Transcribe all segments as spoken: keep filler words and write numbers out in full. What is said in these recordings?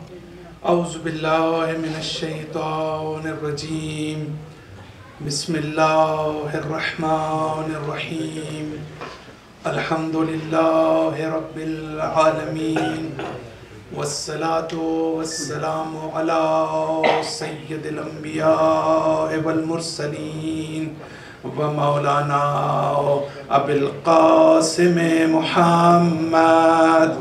اعوذ باللہ من الشیطان الرجیم بسم اللہ الرحمن الرحیم الحمد للہ رب العالمین والصلاة والسلام علی سید الانبیاء والمرسلین ومولانا ابی القاسم محمد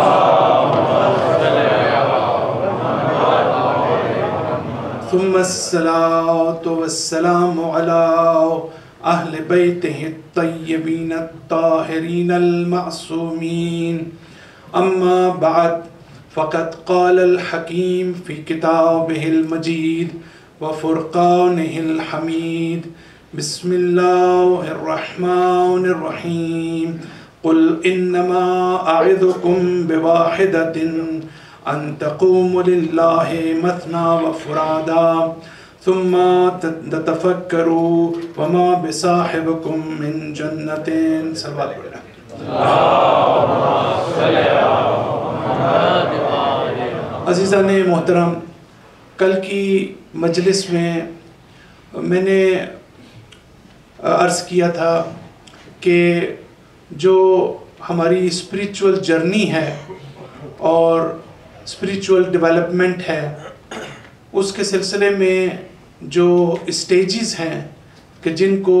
ثم الصلاة والسلام على أهل بيته الطيبين الطاهرين المعصومين أما بعد فقد قال الحكيم في كتابه المجيد وفرقانه الحميد بسم الله الرحمن الرحيم قل إنما أعظكم بواحدة أن تقوموا لله مثنى وفرادا ثم تتفكروا وما بصاحبكم من جنة صلوات عزیزان محترم، کل کی مجلس میں میں نے عرض کیا تھا کہ جو ہماری اسپریچول جرنی ہے اور اسپریچول ڈیولپمنٹ ہے، اس کے سلسلے میں جو اسٹیجز ہیں کہ جن کو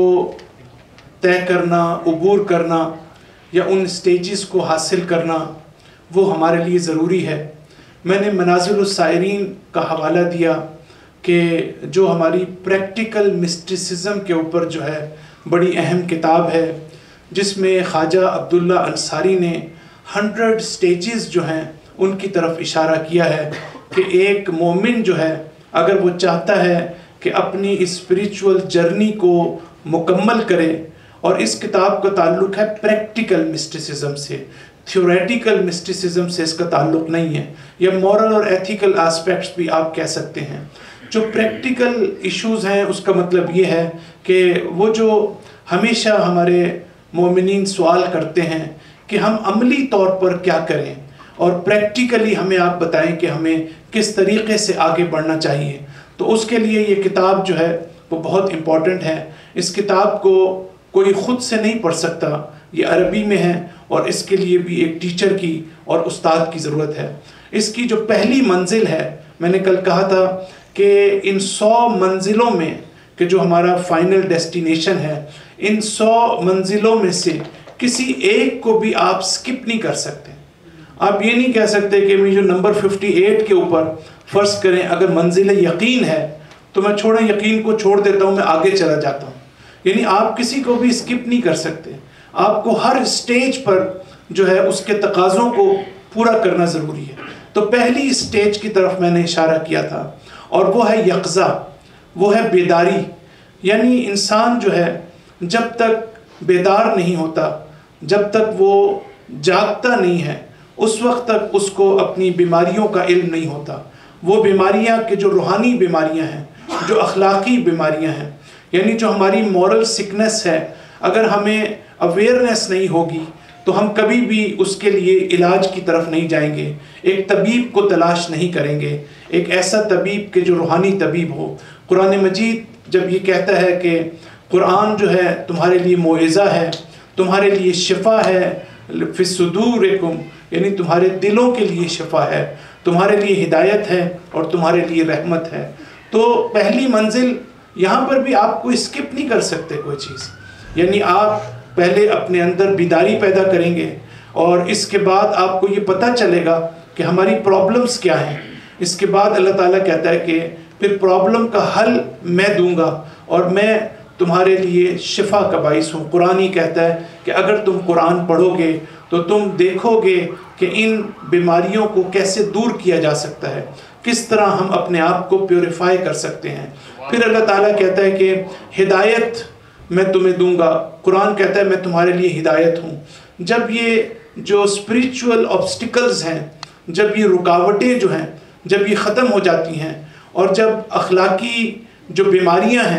طے کرنا، عبور کرنا یا ان اسٹیجز کو حاصل کرنا وہ ہمارے لیے ضروری ہے۔ میں نے منازل السائرین کا حوالہ دیا کہ جو ہماری پریکٹیکل مسٹیسزم کے اوپر جو ہے بڑی اہم کتاب ہے، جس میں خواجہ عبداللہ انصاری نے ہنڈریڈ سٹیجز جو ہیں ان کی طرف اشارہ کیا ہے کہ ایک مومن جو ہے اگر وہ چاہتا ہے کہ اپنی اسپریچول جرنی کو مکمل کرے، اور اس کتاب کا تعلق ہے پریکٹیکل مسٹیسزم سے، تھیوریٹیکل مسٹیسزم سے اس کا تعلق نہیں ہے، یا مورل اور ایتھیکل آسپیکٹس بھی آپ کہہ سکتے ہیں۔ جو پریکٹیکل ایشوز ہیں اس کا مطلب یہ ہے کہ وہ جو ہمیشہ ہمارے مومنین سوال کرتے ہیں کہ ہم عملی طور پر کیا کریں، اور پریکٹیکلی ہمیں آپ بتائیں کہ ہمیں کس طریقے سے آگے بڑھنا چاہیے، تو اس کے لیے یہ کتاب جو ہے وہ بہت امپورٹنٹ ہے۔ اس کتاب کو کوئی خود سے نہیں پڑھ سکتا، یہ عربی میں ہے اور اس کے لیے بھی ایک ٹیچر کی اور استاد کی ضرورت ہے۔ اس کی جو پہلی منزل ہے، میں نے کل کہا تھا کہ ان سو منزلوں میں کہ جو ہمارا فائنل ڈیسٹینیشن ہے، ان سو منزلوں میں سے کسی ایک کو بھی آپ سکپ نہیں کر سکتے۔ آپ یہ نہیں کہہ سکتے کہ میں جو نمبر ففٹی ایٹ کے اوپر فرض کریں اگر منزل یقین ہے تو میں چھوڑیں یقین کو چھوڑ دیتا ہوں، میں آگے چلا جاتا ہوں، یعنی آپ کسی کو بھی سکپ نہیں کر سکتے۔ آپ کو ہر سٹیج پر جو ہے اس کے تقاضوں کو پورا کرنا ضروری ہے۔ تو پہلی سٹیج کی طرف میں نے اشارہ کیا تھا، اور وہ ہے یقظہ، وہ ہے بیداری۔ یعنی انسان جو ہے جب تک بیدار نہیں ہوتا، جب تک وہ جاگتا نہیں ہے، اس وقت تک اس کو اپنی بیماریوں کا علم نہیں ہوتا۔ وہ بیماریاں کہ جو روحانی بیماریاں ہیں، جو اخلاقی بیماریاں ہیں، یعنی جو ہماری مورل سکنس ہے، اگر ہمیں اویئرنیس نہیں ہوگی تو ہم کبھی بھی اس کے لیے علاج کی طرف نہیں جائیں گے، ایک طبیب کو تلاش نہیں کریں گے، ایک ایسا طبیب کہ جو روحانی طبیب ہو۔ قرآن مجید جب یہ کہتا ہے کہ قرآن جو ہے تمہارے لیے موعظہ ہے، تمہارے لیے شفا ہے، فی صدورکم، یعنی تمہارے دلوں کے لیے شفا ہے، تمہارے لیے ہدایت ہے اور تمہارے لیے رحمت ہے، تو پہلی منزل یہاں پر بھی آپ کو اسکپ نہیں کر سکتے کوئی چیز۔ یعنی آپ پہلے اپنے اندر بیداری پیدا کریں گے، اور اس کے بعد آپ کو یہ پتہ چلے گا کہ ہماری پرابلمز کیا ہیں۔ اس کے بعد اللہ تعالیٰ کہتا ہے کہ پھر پرابلم کا حل میں دوں گا اور میں تمہارے لیے شفا کا باعث ہوں۔ قرآن ہی کہتا ہے کہ اگر تم قرآن پڑھو گے تو تم دیکھو گے کہ ان بیماریوں کو کیسے دور کیا جا سکتا ہے، کس طرح ہم اپنے آپ کو پیوریفائی کر سکتے ہیں۔ پھر اللہ تعالیٰ کہتا ہے کہ ہدایت میں تمہیں دوں گا، قرآن کہتا ہے میں تمہارے لیے ہدایت ہوں۔ جب یہ جو اسپریچول آبسٹیکلز ہیں، جب یہ رکاوٹیں جو ہیں جب یہ ختم ہو جاتی ہیں، اور جب اخلاقی جو بیماریاں ہیں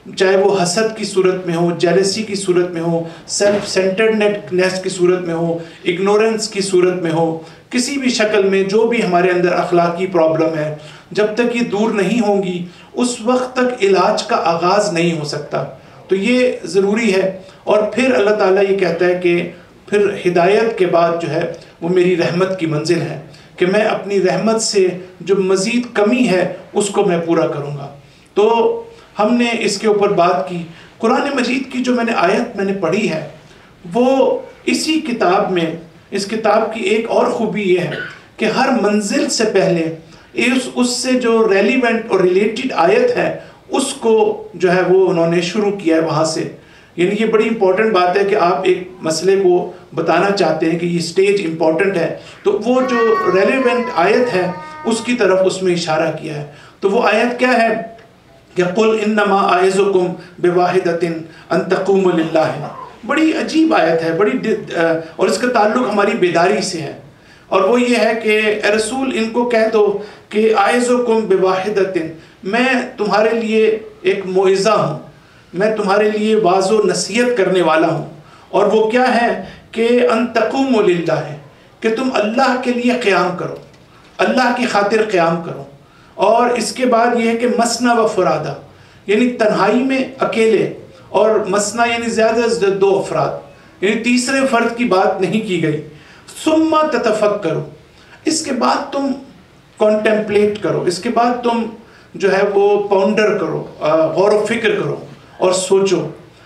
چاہے وہ حسد کی صورت میں ہو، جیلسی کی صورت میں ہو، سیلف سینٹرڈنیس کی صورت میں ہو، اگنورنس کی صورت میں ہو، کسی بھی شکل میں جو بھی ہمارے اندر اخلاقی پرابلم ہے، جب تک یہ دور نہیں ہوں گی اس وقت تک علاج کا آغاز نہیں ہو سکتا. تو یہ ضروری ہے. اور پھر اللہ تعالیٰ یہ کہتا ہے کہ پھر ہدایت کے بعد جو ہے وہ میری رحمت کی منزل ہے، کہ میں اپنی رحمت سے جو مزید کمی ہے اس کو میں پورا کروں گا. تو ہم نے اس کے اوپر بات کی. قرآن مجید کی جو میں نے آیت میں نے پڑھی ہے وہ اسی کتاب میں، اس کتاب کی ایک اور خوبی یہ ہے کہ ہر منزل سے پہلے اس اس سے جو ریلیونٹ اور ریلیٹڈ آیت ہے اس کو جو ہے وہ انہوں نے شروع کیا ہے وہاں سے. یعنی یہ بڑی امپورٹنٹ بات ہے کہ آپ ایک مسئلے کو بتانا چاہتے ہیں کہ یہ سٹیج امپورٹنٹ ہے تو وہ جو ریلیونٹ آیت ہے اس کی طرف اس میں اشارہ کیا ہے. تو وہ آیت کیا ہے کہ قُلْ إِنَّمَا أَعِظُكُمْ بِوَاحِدَةٍ أَن تَقُومُوا لِلَّهِ. بڑی عجیب آیت ہے، بڑی اور اس کا تعلق ہماری بیداری سے ہے. اور وہ یہ ہے کہ اے رسول ان کو کہہ دو کہ أَعِظُكُمْ بِوَاحِدَةٍ، میں تمہارے لیے ایک موعظہ ہوں، میں تمہارے لیے واعظ و نصیحت کرنے والا ہوں. اور وہ کیا ہے کہ ان تقوموا للہ، کہ تم اللہ کے لیے قیام کرو، اللہ کی خاطر قیام کرو. اور اس کے بعد یہ ہے کہ مسنا و فرادہ، یعنی تنہائی میں اکیلے، اور مسنا یعنی زیادہ سے دو افراد، یعنی تیسرے فرد کی بات نہیں کی گئی. ثم تتفکروا، اس کے بعد تم کانٹمپلیٹ کرو، اس کے بعد تم جو ہے وہ پاؤنڈر کرو، غور و فکر کرو اور سوچو.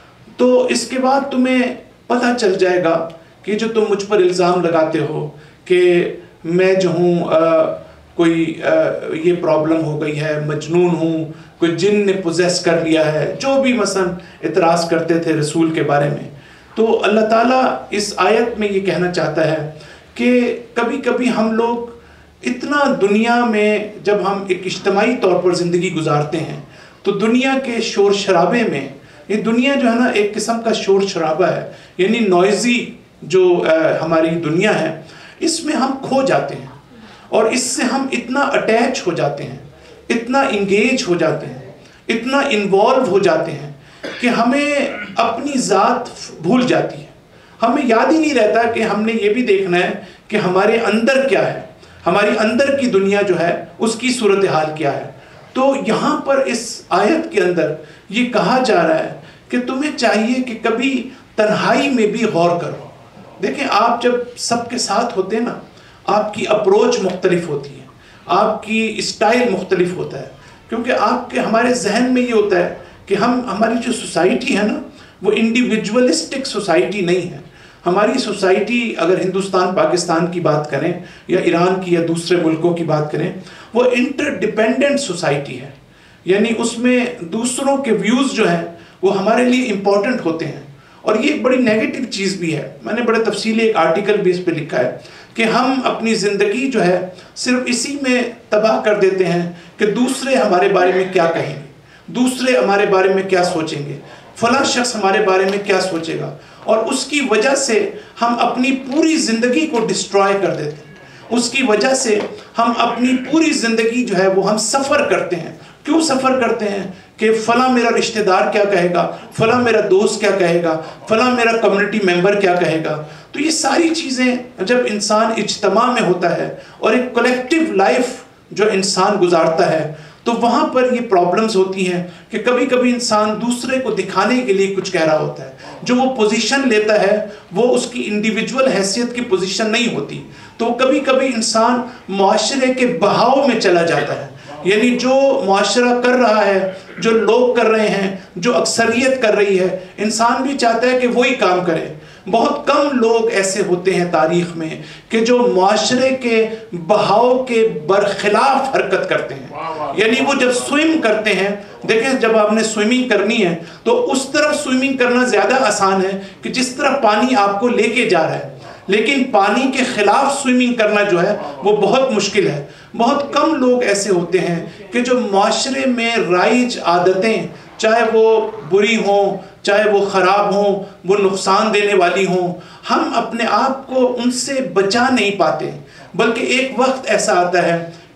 تو اس کے بعد تمہیں پتہ چل جائے گا کہ جو تم مجھ پر الزام لگاتے ہو کہ میں جو ہوں کوئی یہ پرابلم ہو گئی ہے، مجنون ہوں، کوئی جن نے پوزیس کر لیا ہے، جو بھی مثلا اعتراض کرتے تھے رسول کے بارے میں. تو اللہ تعالیٰ اس آیت میں یہ کہنا چاہتا ہے کہ کبھی کبھی ہم لوگ اتنا دنیا میں جب ہم ایک اجتماعی طور پر زندگی گزارتے ہیں تو دنیا کے شور شرابے میں، یہ دنیا جو ہے نا ایک قسم کا شور شرابہ ہے، یعنی نوائزی جو ہماری دنیا ہے، اس میں ہم کھو جاتے ہیں اور اس سے ہم اتنا اٹیچ ہو جاتے ہیں، اتنا انگیج ہو جاتے ہیں، اتنا انوالو ہو جاتے ہیں کہ ہمیں اپنی ذات بھول جاتی ہے. ہمیں یاد ہی نہیں رہتا کہ ہم نے یہ بھی دیکھنا ہے کہ ہمارے اندر کیا ہے، ہماری اندر کی دنیا جو ہے اس کی صورتحال کیا ہے. تو یہاں پر اس آیت کے اندر یہ کہا جا رہا ہے کہ تمہیں چاہیے کہ کبھی تنہائی میں بھی غور کرو. دیکھیں آپ جب سب کے ساتھ ہوتے ہیں نا، آپ کی اپروچ مختلف ہوتی ہے، آپ کی اسٹائل مختلف ہوتا ہے، کیونکہ آپ کے ہمارے ذہن میں یہ ہوتا ہے کہ ہم ہماری جو سوسائٹی ہے نا وہ انڈیویجولسٹک سوسائٹی نہیں ہے. ہماری سوسائٹی اگر ہندوستان پاکستان کی بات کریں یا ایران کی یا دوسرے ملکوں کی بات کریں، وہ انٹر ڈیپینڈنٹ سوسائٹی ہے. یعنی اس میں دوسروں کے ویوز جو ہیں وہ ہمارے لیے امپورٹنٹ ہوتے ہیں. اور یہ ایک بڑی نیگیٹو چیز بھی ہے. میں نے بڑے تفصیلی ایک آرٹیکل بھی اس پہ لکھا ہے کہ ہم اپنی زندگی جو ہے صرف اسی میں تباہ کر دیتے ہیں کہ دوسرے ہمارے بارے میں کیا کہیں گے، دوسرے ہمارے بارے میں کیا سوچیں گے، فلاں شخص ہمارے بارے میں کیا سوچے گا. اور اس کی وجہ سے ہم اپنی پوری زندگی کو ڈسٹرائے کر دیتے ہیں. اس کی وجہ سے ہم اپنی پوری زندگی جو ہے وہ ہم سفر کرتے ہیں. کیوں سفر کرتے ہیں؟ کہ فلاں میرا رشتہ دار کیا کہے گا، فلاں میرا دوست کیا کہے گا، فلاں میرا کمیونٹی ممبر کیا کہے گا. تو یہ ساری چیزیں جب انسان اجتماع میں ہوتا ہے اور ایک کلیکٹیو لائف جو انسان گزارتا ہے تو وہاں پر یہ پرابلمز ہوتی ہیں کہ کبھی کبھی انسان دوسرے کو دکھانے کے لیے کچھ کہہ رہا ہوتا ہے. جو وہ پوزیشن لیتا ہے وہ اس کی انڈیویجول حیثیت کی پوزیشن نہیں ہوتی. تو کبھی کبھی انسان معاشرے کے بہاؤ میں چلا جاتا ہے. یعنی جو معاشرہ کر رہا ہے، جو لوگ کر رہے ہیں، جو اکثریت کر رہی ہے، انسان بھی چاہتا ہے کہ وہی کام کرے. بہت کم لوگ ایسے ہوتے ہیں تاریخ میں کہ جو معاشرے کے بہاؤ کے برخلاف حرکت کرتے ہیں. یعنی وہ جب سوئم کرتے ہیں، دیکھیں جب آپ نے سوئمنگ کرنی ہے تو اس طرف سوئمنگ کرنا زیادہ آسان ہے کہ جس طرف پانی آپ کو لے کے جا رہا ہے، لیکن پانی کے خلاف سوئمنگ کرنا جو ہے وہ بہت مشکل ہے. بہت کم لوگ ایسے ہوتے ہیں کہ جو معاشرے میں رائج عادتیں، چاہے وہ بری ہوں، چاہے وہ خراب ہوں، وہ نقصان دینے والی ہوں، ہم اپنے آپ کو ان سے بچا نہیں پاتے. بلکہ ایک وقت ایسا آتا ہے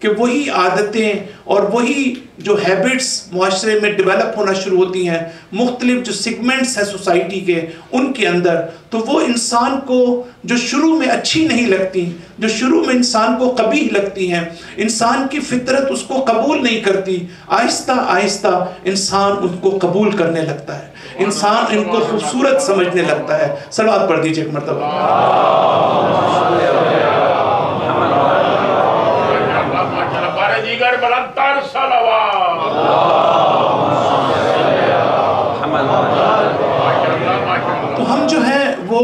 کہ وہی عادتیں اور وہی جو ہیبٹس معاشرے میں ڈیولپ ہونا شروع ہوتی ہیں، مختلف جو سیگمنٹس ہیں سوسائٹی کے ان کے اندر، تو وہ انسان کو جو شروع میں اچھی نہیں لگتی، جو شروع میں انسان کو قبیح لگتی ہیں، انسان کی فطرت اس کو قبول نہیں کرتی، آہستہ آہستہ انسان ان کو قبول کرنے لگتا ہے، انسان ان کو خوبصورت سمجھنے لگتا ہے۔ صلوات پڑھ دیجئے ایک مرتبہ۔ تو ہم جو ہیں وہ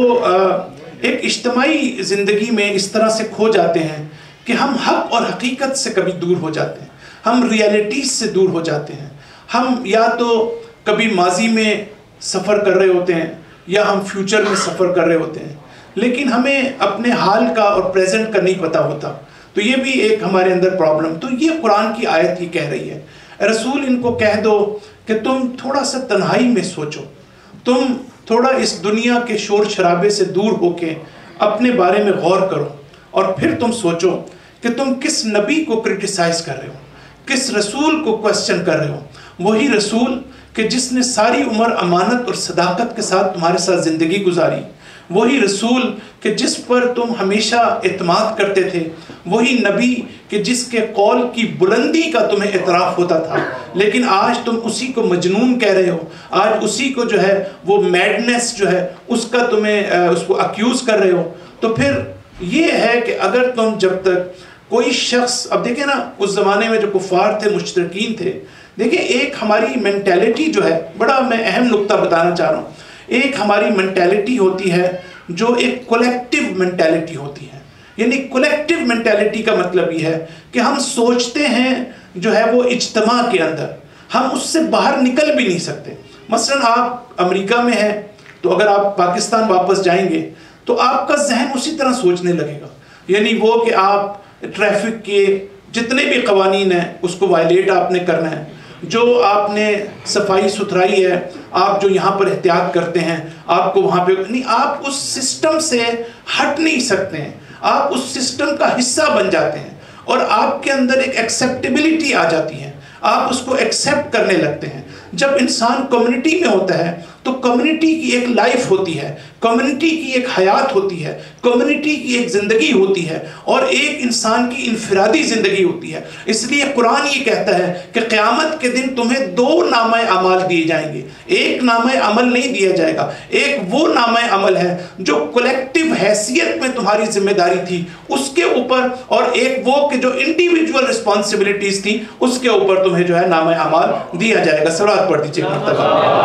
ایک اجتماعی زندگی میں اس طرح سے کھو جاتے ہیں کہ ہم حق اور حقیقت سے کبھی دور ہو جاتے ہیں، ہم ریالٹیز سے دور ہو جاتے ہیں۔ ہم یا تو کبھی ماضی میں سفر کر رہے ہوتے ہیں یا ہم فیوچر میں سفر کر رہے ہوتے ہیں، لیکن ہمیں اپنے حال کا اور پریزنٹ کا نہیں پتہ ہوتا۔ تو یہ بھی ایک ہمارے اندر پرابلم۔ تو یہ قرآن کی آیت ہی کہہ رہی ہے، رسول ان کو کہہ دو کہ تم تھوڑا سا تنہائی میں سوچو، تم تھوڑا اس دنیا کے شور شرابے سے دور ہو کے اپنے بارے میں غور کرو، اور پھر تم سوچو کہ تم کس نبی کو کرٹیسائز کر رہے ہو، کس رسول کو کوسچن کر رہے ہو۔ وہی رسول کہ جس نے ساری عمر امانت اور صداقت کے ساتھ تمہارے ساتھ زندگی گزاری، وہی رسول کہ جس پر تم ہمیشہ اعتماد کرتے تھے، وہی نبی کہ جس کے قول کی بلندی کا تمہیں اعتراف ہوتا تھا، لیکن آج تم اسی کو مجنون کہہ رہے ہو، آج اسی کو جو ہے وہ میڈنس جو ہے اس کا تمہیں اس کو اکیوز کر رہے ہو۔ تو پھر یہ ہے کہ اگر تم جب تک کوئی شخص، اب دیکھیں نا اس زمانے میں جو کفار تھے، مشرکین تھے، دیکھیں ایک ہماری مینٹیلٹی جو ہے، بڑا میں اہم نقطہ بتانا چاہ رہا ہوں، ایک ہماری مینٹیلٹی ہوتی ہے جو ایک کولیکٹیو مینٹیلٹی ہوتی ہے۔ یعنی کولیکٹیو مینٹیلٹی کا مطلب یہ ہے کہ ہم سوچتے ہیں جو ہے وہ اجتماع کے اندر، ہم اس سے باہر نکل بھی نہیں سکتے۔ مثلا آپ امریکہ میں ہیں تو اگر آپ پاکستان واپس جائیں گے تو آپ کا ذہن اسی طرح سوچنے لگے گا، یعنی وہ کہ آپ ٹریفک کے جتنے بھی قوانین ہیں اس کو وائلیٹ آپ نے کرنا ہے، جو آپ نے صفائی ستھرائی ہے، آپ جو یہاں پر احتیاط کرتے ہیں آپ کو وہاں پہ نہیں، آپ اس سسٹم سے ہٹ نہیں سکتے ہیں، آپ اس سسٹم کا حصہ بن جاتے ہیں اور آپ کے اندر ایک ایکسیپٹیبلٹی آ جاتی ہے، آپ اس کو ایکسیپٹ کرنے لگتے ہیں۔ جب انسان کمیونٹی میں ہوتا ہے تو کمیونٹی کی ایک لائف ہوتی ہے، کمیونٹی کی ایک حیات ہوتی ہے، کمیونٹی کی ایک زندگی ہوتی ہے، اور ایک انسان کی انفرادی زندگی ہوتی ہے۔ اس لیے قرآن یہ کہتا ہے کہ قیامت کے دن تمہیں دو نامہ اعمال دیے جائیں گے، ایک نامہ عمل نہیں دیا جائے گا، ایک وہ نامہ عمل ہے جو کولیکٹیو حیثیت میں تمہاری ذمہ داری تھی اس کے اوپر، اور ایک وہ کہ جو انڈیویجول رسپانسبلٹیز تھی اس کے اوپر تمہیں جو ہے نامہ اعمال دیا جائے گا۔ صلوات پڑھ دیجیے مرتبہ۔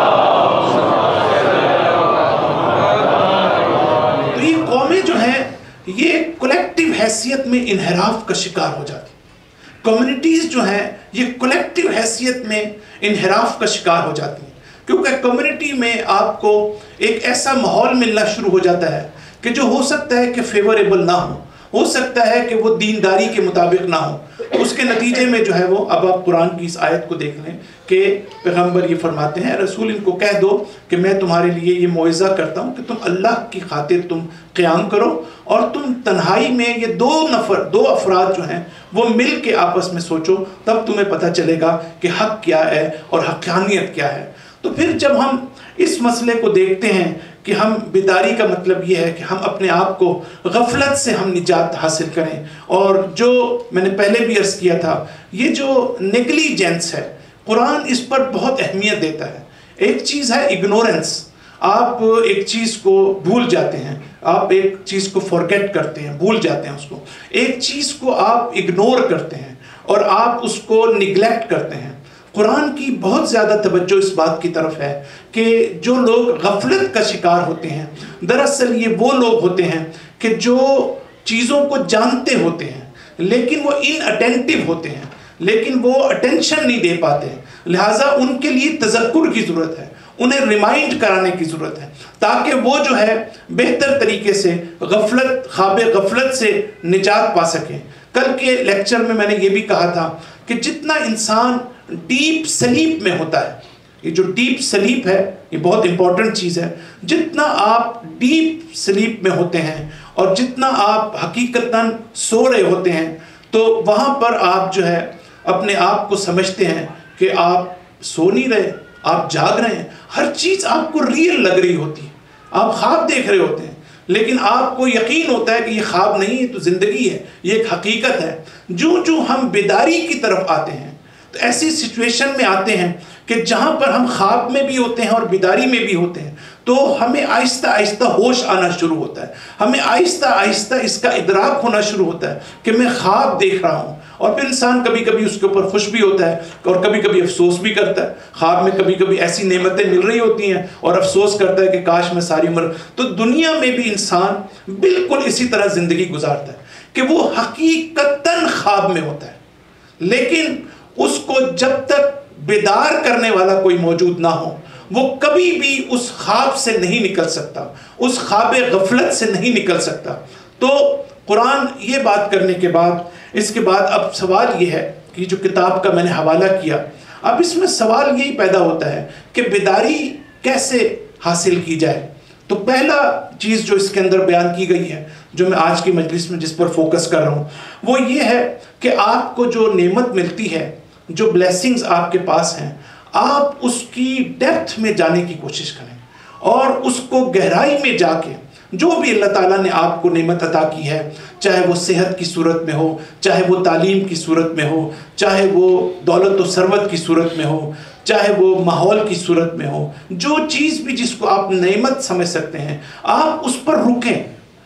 تو یہ قومیں جو ہیں یہ کولیکٹیو حیثیت میں انحراف کا شکار ہو جاتی، کمیونٹیز جو ہیں یہ کولیکٹیو حیثیت میں انحراف کا شکار ہو جاتی ہیں، کیونکہ کمیونٹی میں آپ کو ایک ایسا ماحول ملنا شروع ہو جاتا ہے کہ جو ہو سکتا ہے کہ فیوریبل نہ ہو، ہو سکتا ہے کہ وہ دینداری کے مطابق نہ ہو۔ اس کے نتیجے میں جو ہے وہ، اب آپ قرآن کی اس آیت کو دیکھ لیں کہ پیغمبر یہ فرماتے ہیں، رسول ان کو کہہ دو کہ میں تمہارے لیے یہ موعظہ کرتا ہوں کہ تم اللہ کی خاطر تم قیام کرو، اور تم تنہائی میں یہ دو نفر دو افراد جو ہیں وہ مل کے آپس میں سوچو، تب تمہیں پتہ چلے گا کہ حق کیا ہے اور حقانیت کیا ہے۔ تو پھر جب ہم اس مسئلے کو دیکھتے ہیں کہ ہم بیداری کا مطلب یہ ہے کہ ہم اپنے آپ کو غفلت سے ہم نجات حاصل کریں، اور جو میں نے پہلے بھی عرض کیا تھا، یہ جو نیگلیجنس ہے قرآن اس پر بہت اہمیت دیتا ہے۔ ایک چیز ہے اگنورنس، آپ ایک چیز کو بھول جاتے ہیں، آپ ایک چیز کو فورگیٹ کرتے ہیں، بھول جاتے ہیں اس کو، ایک چیز کو آپ اگنور کرتے ہیں اور آپ اس کو نگلیکٹ کرتے ہیں۔ قرآن کی بہت زیادہ توجہ اس بات کی طرف ہے کہ جو لوگ غفلت کا شکار ہوتے ہیں، دراصل یہ وہ لوگ ہوتے ہیں کہ جو چیزوں کو جانتے ہوتے ہیں لیکن وہ ان اٹینٹیو ہوتے ہیں، لیکن وہ اٹینشن نہیں دے پاتے ہیں، لہٰذا ان کے لیے تذکر کی ضرورت ہے، انہیں ریمائنڈ کرانے کی ضرورت ہے تاکہ وہ جو ہے بہتر طریقے سے غفلت خواب غفلت سے نجات پا سکیں۔ کل کے لیکچر میں میں نے یہ بھی کہا تھا کہ جتنا انسان ڈیپ سلیپ میں ہوتا ہے، یہ جو ڈیپ سلیپ ہے یہ بہت امپورٹنٹ چیز ہے، جتنا آپ ڈیپ سلیپ میں ہوتے ہیں اور جتنا آپ حقیقتاً سو رہے ہوتے ہیں تو وہاں پر آپ جو ہے اپنے آپ کو سمجھتے ہیں کہ آپ سو نہیں رہے، آپ جاگ رہے ہیں، ہر چیز آپ کو ریئل لگ رہی ہوتی ہے، آپ خواب دیکھ رہے ہوتے ہیں، لیکن آپ کو یقین ہوتا ہے کہ یہ خواب نہیں ہے، تو زندگی ہے، یہ ایک حقیقت ہے۔ جو جو ہم بیداری کی طرف آتے ہیں تو ایسی سچویشن میں آتے ہیں کہ جہاں پر ہم خواب میں بھی ہوتے ہیں اور بیداری میں بھی ہوتے ہیں، تو ہمیں آہستہ آہستہ ہوش آنا شروع ہوتا ہے، ہمیں آہستہ آہستہ اس کا ادراک ہونا شروع ہوتا ہے کہ میں خواب دیکھ رہا ہوں۔ اور پھر انسان کبھی کبھی اس کے اوپر خوش بھی ہوتا ہے اور کبھی کبھی افسوس بھی کرتا ہے۔ خواب میں کبھی کبھی ایسی نعمتیں مل رہی ہوتی ہیں اور افسوس کرتا ہے کہ کاش میں ساری عمر۔ تو دنیا میں بھی انسان بالکل اسی طرح زندگی گزارتا ہے کہ وہ حقیقتاً خواب میں ہوتا ہے، لیکن اس کو جب تک بیدار کرنے والا کوئی موجود نہ ہو وہ کبھی بھی اس خواب سے نہیں نکل سکتا، اس خواب غفلت سے نہیں نکل سکتا۔ تو قرآن یہ بات کرنے کے بعد اس کے بعد اب سوال یہ ہے کہ جو کتاب کا میں نے حوالہ کیا، اب اس میں سوال یہی پیدا ہوتا ہے کہ بیداری کیسے حاصل کی جائے۔ تو پہلا چیز جو اس کے اندر بیان کی گئی ہے، جو میں آج کی مجلس میں جس پر فوکس کر رہا ہوں، وہ یہ ہے کہ آپ کو جو نعمت ملتی ہے، جو بلیسنگز آپ کے پاس ہیں، آپ اس کی ڈیپتھ میں جانے کی کوشش کریں اور اس کو گہرائی میں جا کے جو بھی اللہ تعالیٰ نے آپ کو نعمت عطا کی ہے، چاہے وہ صحت کی صورت میں ہو، چاہے وہ تعلیم کی صورت میں ہو، چاہے وہ دولت و ثروت کی صورت میں ہو، چاہے وہ ماحول کی صورت میں ہو، جو چیز بھی جس کو آپ نعمت سمجھ سکتے ہیں، آپ اس پر رکیں،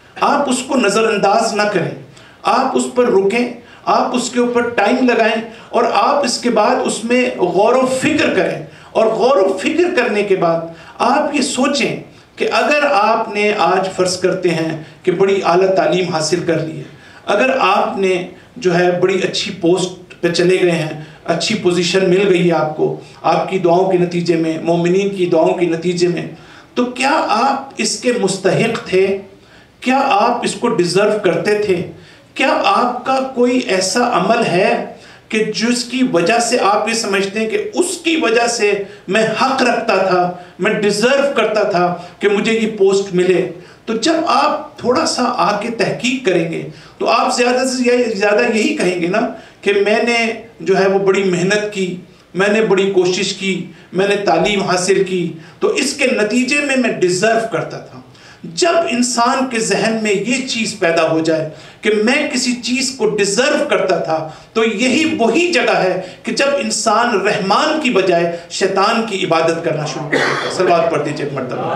آپ اس کو نظر انداز نہ کریں، آپ اس پر رکیں، آپ اس کے اوپر ٹائم لگائیں اور آپ اس کے بعد اس میں غور و فکر کریں۔ اور غور و فکر کرنے کے بعد آپ یہ سوچیں کہ اگر آپ نے آج فرض کرتے ہیں کہ بڑی اعلیٰ تعلیم حاصل کر لی ہے، اگر آپ نے جو ہے بڑی اچھی پوسٹ پہ چلے گئے ہیں، اچھی پوزیشن مل گئی ہے آپ کو آپ کی دعاؤں کے نتیجے میں، مومنین کی دعاؤں کے نتیجے میں، تو کیا آپ اس کے مستحق تھے؟ کیا آپ اس کو ڈیزرو کرتے تھے؟ کیا آپ کا کوئی ایسا عمل ہے کہ جس کی وجہ سے آپ یہ سمجھتے ہیں کہ اس کی وجہ سے میں حق رکھتا تھا، میں ڈیزرو کرتا تھا کہ مجھے یہ پوسٹ ملے؟ تو جب آپ تھوڑا سا آ کے تحقیق کریں گے تو آپ زیادہ سے زیادہ یہی کہیں گے نا کہ میں نے جو ہے وہ بڑی محنت کی، میں نے بڑی کوشش کی، میں نے تعلیم حاصل کی، تو اس کے نتیجے میں میں ڈیزرو کرتا تھا۔ جب انسان کے ذہن میں یہ چیز پیدا ہو جائے کہ میں کسی چیز کو ڈیزرو کرتا تھا، تو یہی وہی جگہ ہے کہ جب انسان رحمان کی بجائے شیطان کی عبادت کرنا شروع کر دیتا ہے۔ صلوات پڑھ دیجئے ایک مرتبہ۔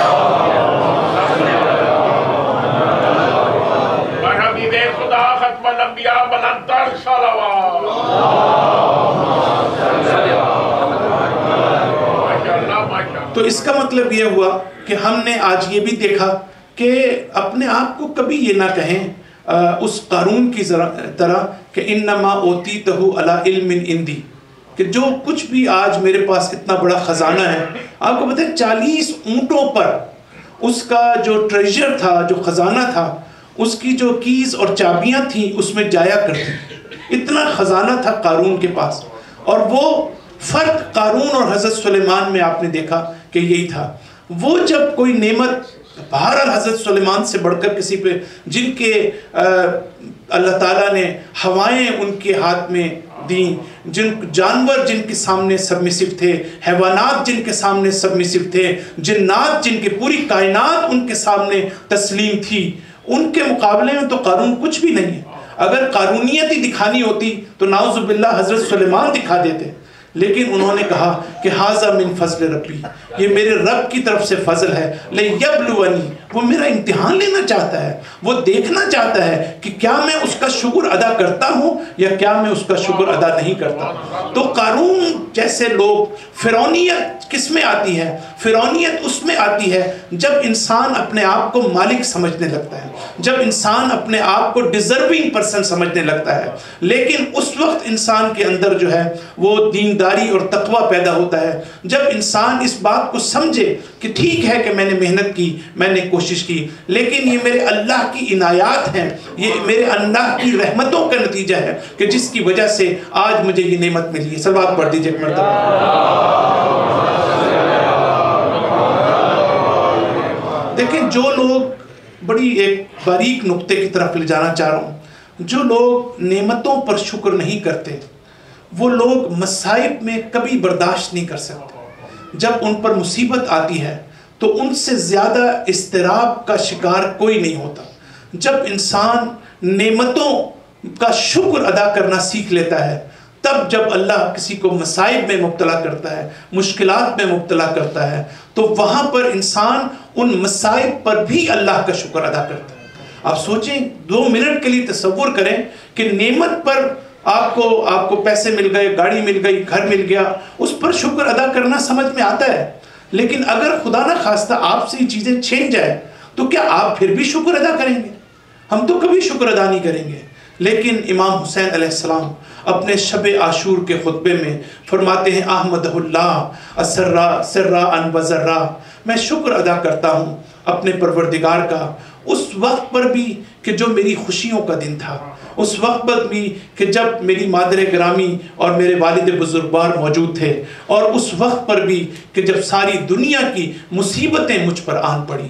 خدا ختم الانبیاء بلندتر صلوات۔ تو اس کا مطلب یہ ہوا کہ ہم نے آج یہ بھی دیکھا کہ اپنے آپ کو کبھی یہ نہ کہیں اس قارون کی طرح کہ انما اوتیتہ علی علم عندی، کہ جو کچھ بھی آج میرے پاس اتنا بڑا خزانہ ہے۔ آپ کو پتہ ہے چالیس اونٹوں پر اس کا جو ٹریجر تھا، جو خزانہ تھا، اس کی جو کیز اور چابیاں تھیں اس میں جایا کرتی، اتنا خزانہ تھا قارون کے پاس۔ اور وہ فرق قارون اور حضرت سلیمان میں آپ نے دیکھا کہ یہی تھا۔ وہ جب کوئی نعمت بہرحال حضرت سلیمان سے بڑھ کر کسی پہ، جن کے اللہ تعالیٰ نے ہوائیں ان کے ہاتھ میں دیں، جن جانور جن کے سامنے سبمیسو تھے، حیوانات جن کے سامنے سبمیسو تھے، جنات جن کے پوری کائنات ان کے سامنے تسلیم تھی، ان کے مقابلے میں تو قارون کچھ بھی نہیں ہے۔ اگر قارونیت ہی دکھانی ہوتی تو نعوذ باللہ حضرت سلیمان دکھا دیتے، لیکن انہوں نے کہا کہ ھذا من فضل ربی، یہ میرے رب کی طرف سے فضل ہے، لیبلونی، وہ میرا امتحان لینا چاہتا ہے، وہ دیکھنا چاہتا ہے کہ کیا میں اس کا شکر ادا کرتا ہوں یا کیا میں اس کا شکر ادا نہیں کرتا۔ تو قارون جیسے لوگ، فرعونیت کس میں آتی ہے؟ فرعونیت اس میں آتی ہے جب انسان اپنے آپ کو مالک سمجھنے لگتا ہے، جب انسان اپنے آپ کو ڈیزرونگ پرسن سمجھنے لگتا ہے، لیکن اس وقت انسان کے اندر جو ہے وہ دینداری اور تقوی پیدا ہوتا ہے جب انسان اس بات کو سمجھے کہ ٹھیک ہے کہ میں نے محنت کی، میں نے کوشش کی، لیکن یہ میرے اللہ کی عنایات ہیں، یہ میرے اللہ کی رحمتوں کا نتیجہ ہے کہ جس کی وجہ سے آج مجھے یہ نعمت ملی ہے۔ صلوات پڑھ دیجئے ایک مرتبہ۔ دیکھیں جو لوگ، بڑی ایک باریک نقطے کی طرف لے جانا چاہ رہا ہوں، جو لوگ نعمتوں پر شکر نہیں کرتے وہ لوگ مصائب میں کبھی برداشت نہیں کر سکتے. جب ان پر مصیبت آتی ہے تو ان سے زیادہ اضطراب کا شکار کوئی نہیں ہوتا. جب انسان نعمتوں کا شکر ادا کرنا سیکھ لیتا ہے تب جب اللہ کسی کو مصائب میں مبتلا کرتا ہے, مشکلات میں مبتلا کرتا ہے, تو وہاں پر انسان ان مصائب پر بھی اللہ کا شکر ادا کرتا ہے. آپ سوچیں, دو منٹ کے لیے تصور کریں کہ نعمت پر آپ کو آپ کو پیسے مل گئے, گاڑی مل گئی, گھر مل گیا, اس پر شکر ادا کرنا سمجھ میں آتا ہے. لیکن اگر خدا نہ خواستہ آپ سے یہ چیزیں چھین جائے تو کیا آپ پھر بھی شکر ادا کریں گے؟ ہم تو کبھی شکر ادا نہیں کریں گے. لیکن امام حسین علیہ السلام اپنے شب عاشور کے خطبے میں فرماتے ہیں, احمد اللہ اسرا سرا ان وزرا, میں شکر ادا کرتا ہوں اپنے پروردگار کا اس وقت پر بھی کہ جو میری خوشیوں کا دن تھا, اس وقت پر بھی کہ جب میری مادر گرامی اور میرے والد بزرگوار موجود تھے, اور اس وقت پر بھی کہ جب ساری دنیا کی مصیبتیں مجھ پر آن پڑی.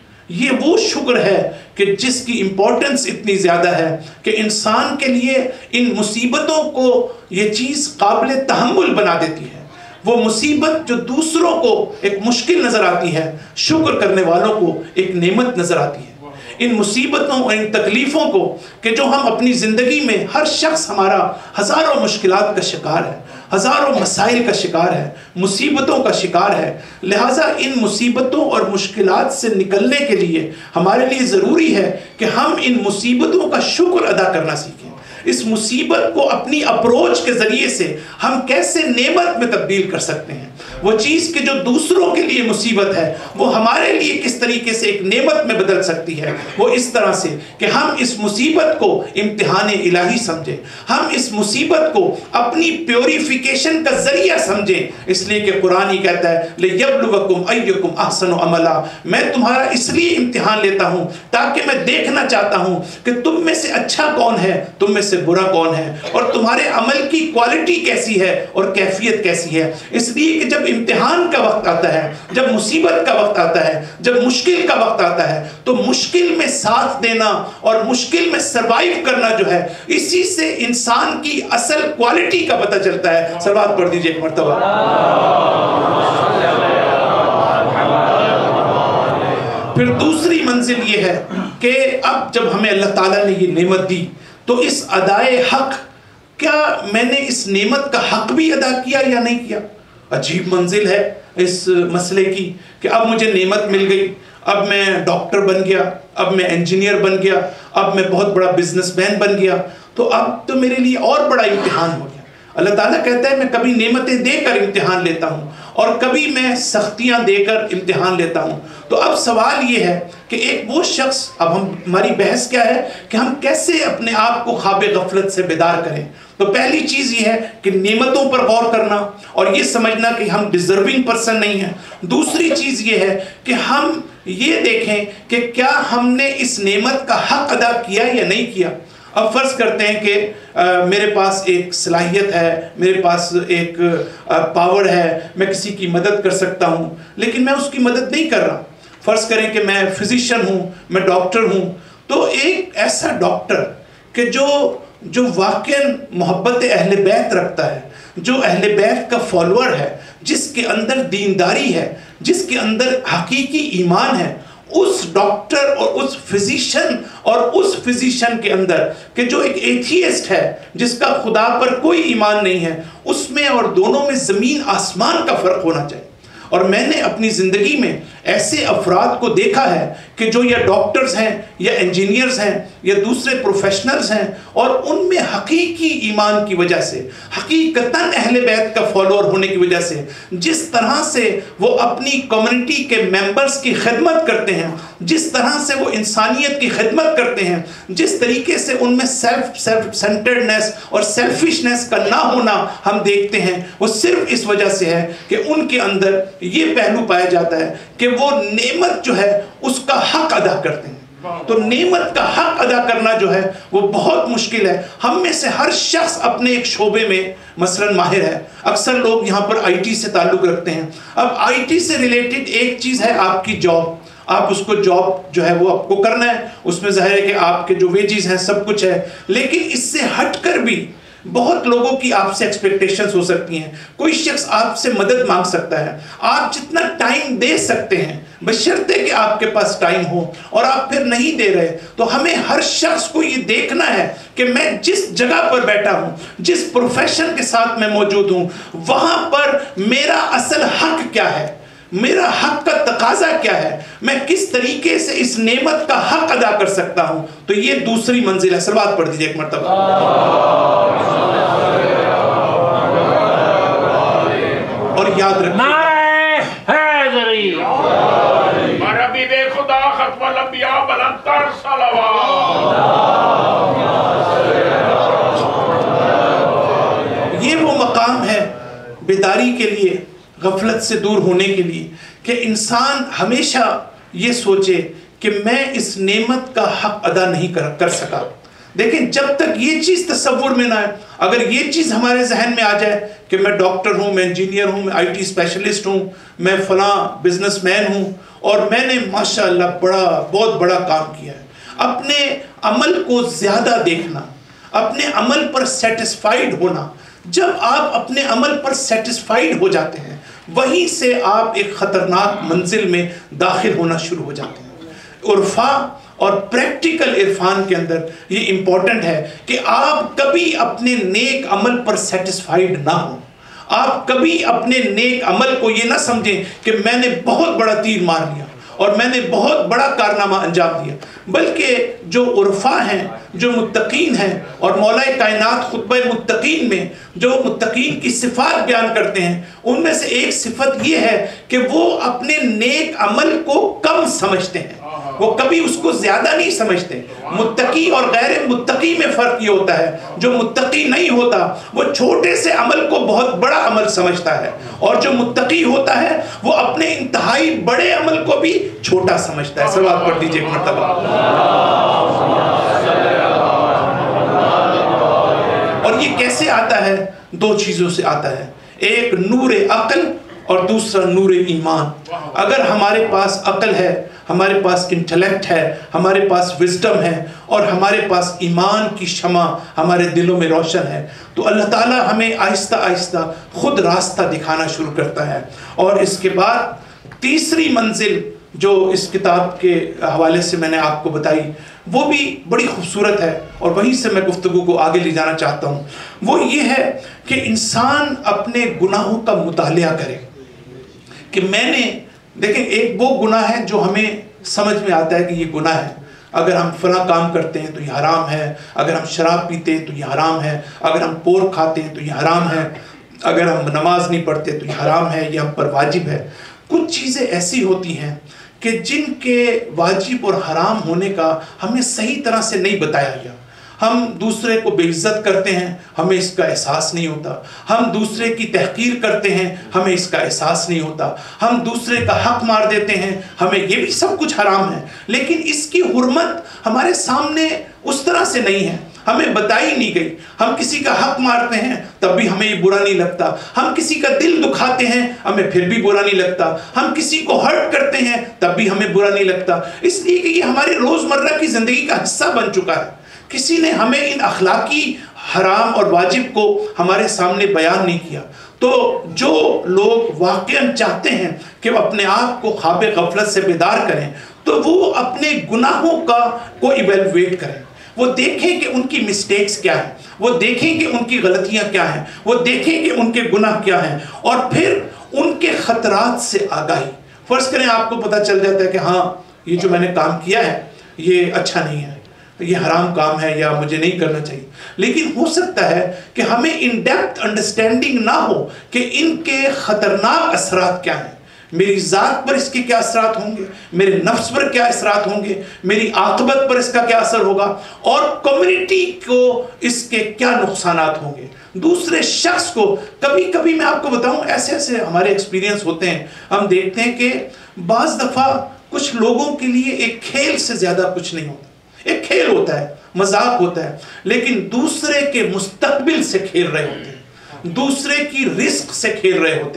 یہ وہ شکر ہے کہ جس کی امپورٹنس اتنی زیادہ ہے کہ انسان کے لیے ان مصیبتوں کو یہ چیز قابل تحمل بنا دیتی ہے. وہ مصیبت جو دوسروں کو ایک مشکل نظر آتی ہے, شکر کرنے والوں کو ایک نعمت نظر آتی ہے. ان مصیبتوں اور ان تکلیفوں کو کہ جو ہم اپنی زندگی میں, ہر شخص ہمارا ہزاروں مشکلات کا شکار ہے, ہزاروں مسائل کا شکار ہے, مصیبتوں کا شکار ہے. لہٰذا ان مصیبتوں اور مشکلات سے نکلنے کے لیے ہمارے لیے ضروری ہے کہ ہم ان مصیبتوں کا شکر ادا کرنا سیکھیں. اس مصیبت کو اپنی اپروچ کے ذریعے سے ہم کیسے نعمت میں تبدیل کر سکتے ہیں. وہ چیز کہ جو دوسروں کے لیے مصیبت ہے وہ ہمارے لیے کس طریقے سے ایک نعمت میں بدل سکتی ہے. وہ اس طرح سے کہ ہم اس مصیبت کو امتحان الہی سمجھیں, ہم اس مصیبت کو اپنی پیوریفیکیشن کا ذریعہ سمجھیں. اس لیے کہ قرآن ہی کہتا ہے لِيَبْلُوَكُمْ أَيُّكُمْ أَحْسَنُ عَمَلًا, میں تمہارا اس لیے امتحان لیتا ہوں تاکہ میں دیکھنا چاہتا ہوں کہ تم میں سے اچھا کون ہے, تم میں سے برا کون ہے, اور تمہارے عمل کی کوالٹی کیسی ہے اور کیفیت کیسی ہے. اس لیے کہ جب امتحان کا وقت آتا ہے, جب مصیبت کا وقت آتا ہے, جب مشکل کا وقت آتا ہے, تو مشکل میں ساتھ دینا اور مشکل میں سروائیو کرنا جو ہے, اسی سے انسان کی اصل کوالٹی کا پتہ چلتا ہے. صلوات پڑھ دیجئے ایک مرتبہ. پھر دوسری منزل یہ ہے کہ اب جب ہمیں اللہ تعالیٰ نے یہ نعمت دی تو اس ادائے حق, کیا میں نے اس نعمت کا حق بھی ادا کیا یا نہیں کیا؟ عجیب منزل ہے اس مسئلے کی کہ اب مجھے نعمت مل گئی, اب میں ڈاکٹر بن گیا, اب میں انجینئر بن گیا, اب میں بہت بڑا بزنس مین بن گیا, تو اب تو میرے لیے اور بڑا امتحان ہو گیا. اللہ تعالیٰ کہتا ہے میں کبھی نعمتیں دے کر امتحان لیتا ہوں اور کبھی میں سختیاں دے کر امتحان لیتا ہوں. تو اب سوال یہ ہے کہ ایک وہ شخص, اب ہم ہماری بحث کیا ہے کہ ہم کیسے اپنے آپ کو خواب غفلت سے بیدار کریں. تو پہلی چیز یہ ہے کہ نعمتوں پر غور کرنا اور یہ سمجھنا کہ ہم ڈیزرونگ پرسن نہیں ہیں. دوسری چیز یہ ہے کہ ہم یہ دیکھیں کہ کیا ہم نے اس نعمت کا حق ادا کیا یا نہیں کیا. اب فرض کرتے ہیں کہ آ, میرے پاس ایک صلاحیت ہے, میرے پاس ایک پاور ہے, میں کسی کی مدد کر سکتا ہوں, لیکن میں اس کی مدد نہیں کر رہا. فرض کریں کہ میں فزیشین ہوں, میں ڈاکٹر ہوں, تو ایک ایسا ڈاکٹر کہ جو جو واقعاً محبت اہل بیت رکھتا ہے, جو اہل بیت کا فالوور ہے, جس کے اندر دینداری ہے, جس کے اندر حقیقی ایمان ہے, اس ڈاکٹر اور اس فزیشین اور اس فزیشین کے اندر کہ جو ایک ایتھیسٹ ہے, جس کا خدا پر کوئی ایمان نہیں ہے, اس میں اور دونوں میں زمین آسمان کا فرق ہونا چاہیے. اور میں نے اپنی زندگی میں ایسے افراد کو دیکھا ہے کہ جو یا ڈاکٹرز ہیں یا انجینئرز ہیں یا دوسرے پروفیشنلز ہیں, اور ان میں حقیقی ایمان کی وجہ سے, حقیقتاً اہل بیت کا فالوور ہونے کی وجہ سے, جس طرح سے وہ اپنی کمیونٹی کے ممبرز کی خدمت کرتے ہیں, جس طرح سے وہ انسانیت کی خدمت کرتے ہیں, جس طریقے سے ان میں سیلف سیلف سینٹرڈنیس اور سیلفشنیس کا نہ ہونا ہم دیکھتے ہیں, وہ صرف اس وجہ سے ہے کہ ان کے اندر یہ پہلو پایا جاتا ہے کہ وہ نعمت جو ہے اس کا حق ادا کرتے ہیں. تو نعمت کا حق ادا کرنا جو ہے وہ بہت مشکل ہے. ہم میں سے ہر شخص اپنے ایک شعبے میں مثلاً ماہر ہے. اکثر لوگ یہاں پر آئی ٹی سے تعلق رکھتے ہیں. اب آئی ٹی سے ریلیٹڈ ایک چیز ہے آپ کی جاب, آپ اس کو جاب جو ہے وہ آپ کو کرنا ہے، اس میں ظاہر ہے کہ آپ کے جو ویجز ہیں سب کچھ ہے، لیکن اس سے ہٹ کر بھی بہت لوگوں کی آپ سے ایکسپیکٹیشنز ہو سکتی ہیں. کوئی شخص آپ سے مدد مانگ سکتا ہے، آپ جتنا ٹائم دے سکتے ہیں بشرطے کہ آپ کے پاس ٹائم ہو، اور آپ پھر نہیں دے رہے، تو ہمیں ہر شخص کو یہ دیکھنا ہے کہ میں جس جگہ پر بیٹھا ہوں، جس پروفیشن کے ساتھ میں موجود ہوں، وہاں پر میرا اصل حق کیا ہے، میرا حق کا تقاضا کیا ہے، میں کس طریقے سے اس نعمت کا حق ادا کر سکتا ہوں. تو یہ دوسری منزل ہے. صلوات پڑھ دیجئے ایک مرتبہ. اور یاد رکھیں عربی بے خدا ختم الانبیاء بلندتر صلوات. یہ وہ مقام ہے بیداری کے لیے، غفلت سے دور ہونے کے لیے، کہ انسان ہمیشہ یہ سوچے کہ میں اس نعمت کا حق ادا نہیں کر کر سکا. دیکھیں جب تک یہ چیز تصور میں نہ آئے، اگر یہ چیز ہمارے ذہن میں آ جائے کہ میں ڈاکٹر ہوں، میں انجینئر ہوں، میں آئی ٹی اسپیشلسٹ ہوں، میں فلاں بزنس مین ہوں، اور میں نے ماشاءاللہ بڑا بہت بڑا کام کیا ہے، اپنے عمل کو زیادہ دیکھنا، اپنے عمل پر سیٹسفائیڈ ہونا. جب آپ اپنے عمل پر سیٹسفائیڈ ہو جاتے ہیں، وہیں سے آپ ایک خطرناک منزل میں داخل ہونا شروع ہو جاتے ہیں. عرفا اور پریکٹیکل عرفان کے اندر یہ امپورٹنٹ ہے کہ آپ کبھی اپنے نیک عمل پر سیٹسفائیڈ نہ ہوں. آپ کبھی اپنے نیک عمل کو یہ نہ سمجھیں کہ میں نے بہت بڑا تیر مار لیا اور میں نے بہت بڑا کارنامہ انجام دیا، بلکہ جو عرفا ہیں، جو متقین ہیں، اور مولا کائنات خطبہ متقین میں جو متقین کی صفات بیان کرتے ہیں، ان میں سے ایک صفت یہ ہے کہ وہ اپنے نیک عمل کو کم سمجھتے ہیں، وہ کبھی اس کو زیادہ نہیں سمجھتے. متقی اور غیر متقی میں فرق یہ ہوتا ہے، جو متقی نہیں ہوتا وہ چھوٹے سے عمل کو بہت بڑا عمل سمجھتا ہے، اور جو متقی ہوتا ہے وہ اپنے انتہائی بڑے عمل کو بھی چھوٹا سمجھتا ہے. صلوات پڑھ دیجئے ایک مرتبہ. اور یہ کیسے آتا ہے؟ دو چیزوں سے آتا ہے، ایک نور عقل اور دوسرا نور ایمان. اگر ہمارے پاس عقل ہے، ہمارے پاس انٹلیکٹ ہے، ہمارے پاس وزڈم ہے، اور ہمارے پاس ایمان کی شمع ہمارے دلوں میں روشن ہے، تو اللہ تعالیٰ ہمیں آہستہ آہستہ خود راستہ دکھانا شروع کرتا ہے. اور اس کے بعد تیسری منزل جو اس کتاب کے حوالے سے میں نے آپ کو بتائی، وہ بھی بڑی خوبصورت ہے، اور وہیں سے میں گفتگو کو آگے لے جانا چاہتا ہوں. وہ یہ ہے کہ انسان اپنے گناہوں کا مطالعہ کرے. کہ میں نے دیکھیں، ایک وہ گناہ ہے جو ہمیں سمجھ میں آتا ہے کہ یہ گناہ ہے. اگر ہم فلاں کام کرتے ہیں تو یہ حرام ہے، اگر ہم شراب پیتے ہیں تو یہ حرام ہے، اگر ہم پورک کھاتے ہیں تو یہ حرام ہے، اگر ہم نماز نہیں پڑھتے تو یہ حرام ہے، یہ ہم پر واجب ہے. کچھ چیزیں ایسی ہوتی ہیں کہ جن کے واجب اور حرام ہونے کا ہمیں صحیح طرح سے نہیں بتایا گیا. ہم دوسرے کو بے عزت کرتے ہیں، ہمیں اس کا احساس نہیں ہوتا. ہم دوسرے کی تحقیر کرتے ہیں، ہمیں اس کا احساس نہیں ہوتا. ہم دوسرے کا حق مار دیتے ہیں، ہمیں یہ بھی سب کچھ حرام ہے. لیکن اس کی حرمت ہمارے سامنے اس طرح سے نہیں ہے، ہمیں بتائی نہیں گئی. ہم کسی کا حق مارتے ہیں تب بھی ہمیں یہ برا نہیں لگتا، ہم کسی کا دل دکھاتے ہیں ہمیں پھر بھی برا نہیں لگتا، ہم کسی کو ہرٹ کرتے ہیں تب بھی ہمیں برا نہیں لگتا، اس لیے کہ یہ ہمارے روزمرہ کی زندگی کا حصہ بن چکا ہے. کسی نے ہمیں ان اخلاقی حرام اور واجب کو ہمارے سامنے بیان نہیں کیا. تو جو لوگ واقعاً چاہتے ہیں کہ وہ اپنے آپ کو خواب غفلت سے بیدار کریں، تو وہ اپنے گناہوں کا کو ایویلویٹ کریں. وہ دیکھیں کہ ان کی مسٹیکس کیا ہیں، وہ دیکھیں کہ ان کی غلطیاں کیا ہیں، وہ دیکھیں کہ ان کے گناہ کیا ہیں، اور پھر ان کے خطرات سے آگاہی. فرض کریں آپ کو پتہ چل جاتا ہے کہ ہاں یہ جو میں نے کام کیا ہے یہ اچھا نہیں ہے، یہ حرام کام ہے یا مجھے نہیں کرنا چاہیے. لیکن ہو سکتا ہے کہ ہمیں ان ڈیپتھ انڈرسٹینڈنگ نہ ہو کہ ان کے خطرناک اثرات کیا ہیں. میری ذات پر اس کے کیا اثرات ہوں گے، میرے نفس پر کیا اثرات ہوں گے، میری عاقبت پر اس کا کیا اثر ہوگا، اور کمیونٹی کو اس کے کیا نقصانات ہوں گے، دوسرے شخص کو. کبھی کبھی میں آپ کو بتاؤں، ایسے ایسے ہمارے ایکسپیرینس ہوتے ہیں، ہم دیکھتے ہیں کہ بعض دفعہ کچھ لوگوں کے لیے ایک کھیل سے زیادہ کچھ نہیں ہوتا. ایک کھیل ہوتا ہے، مذاق ہوتا ہے، لیکن دوسرے کے مستقبل سے کھیل رہے ہوتے ہیں، دوسرے کی رزق سے کھیل رہے ہوتے ہیں،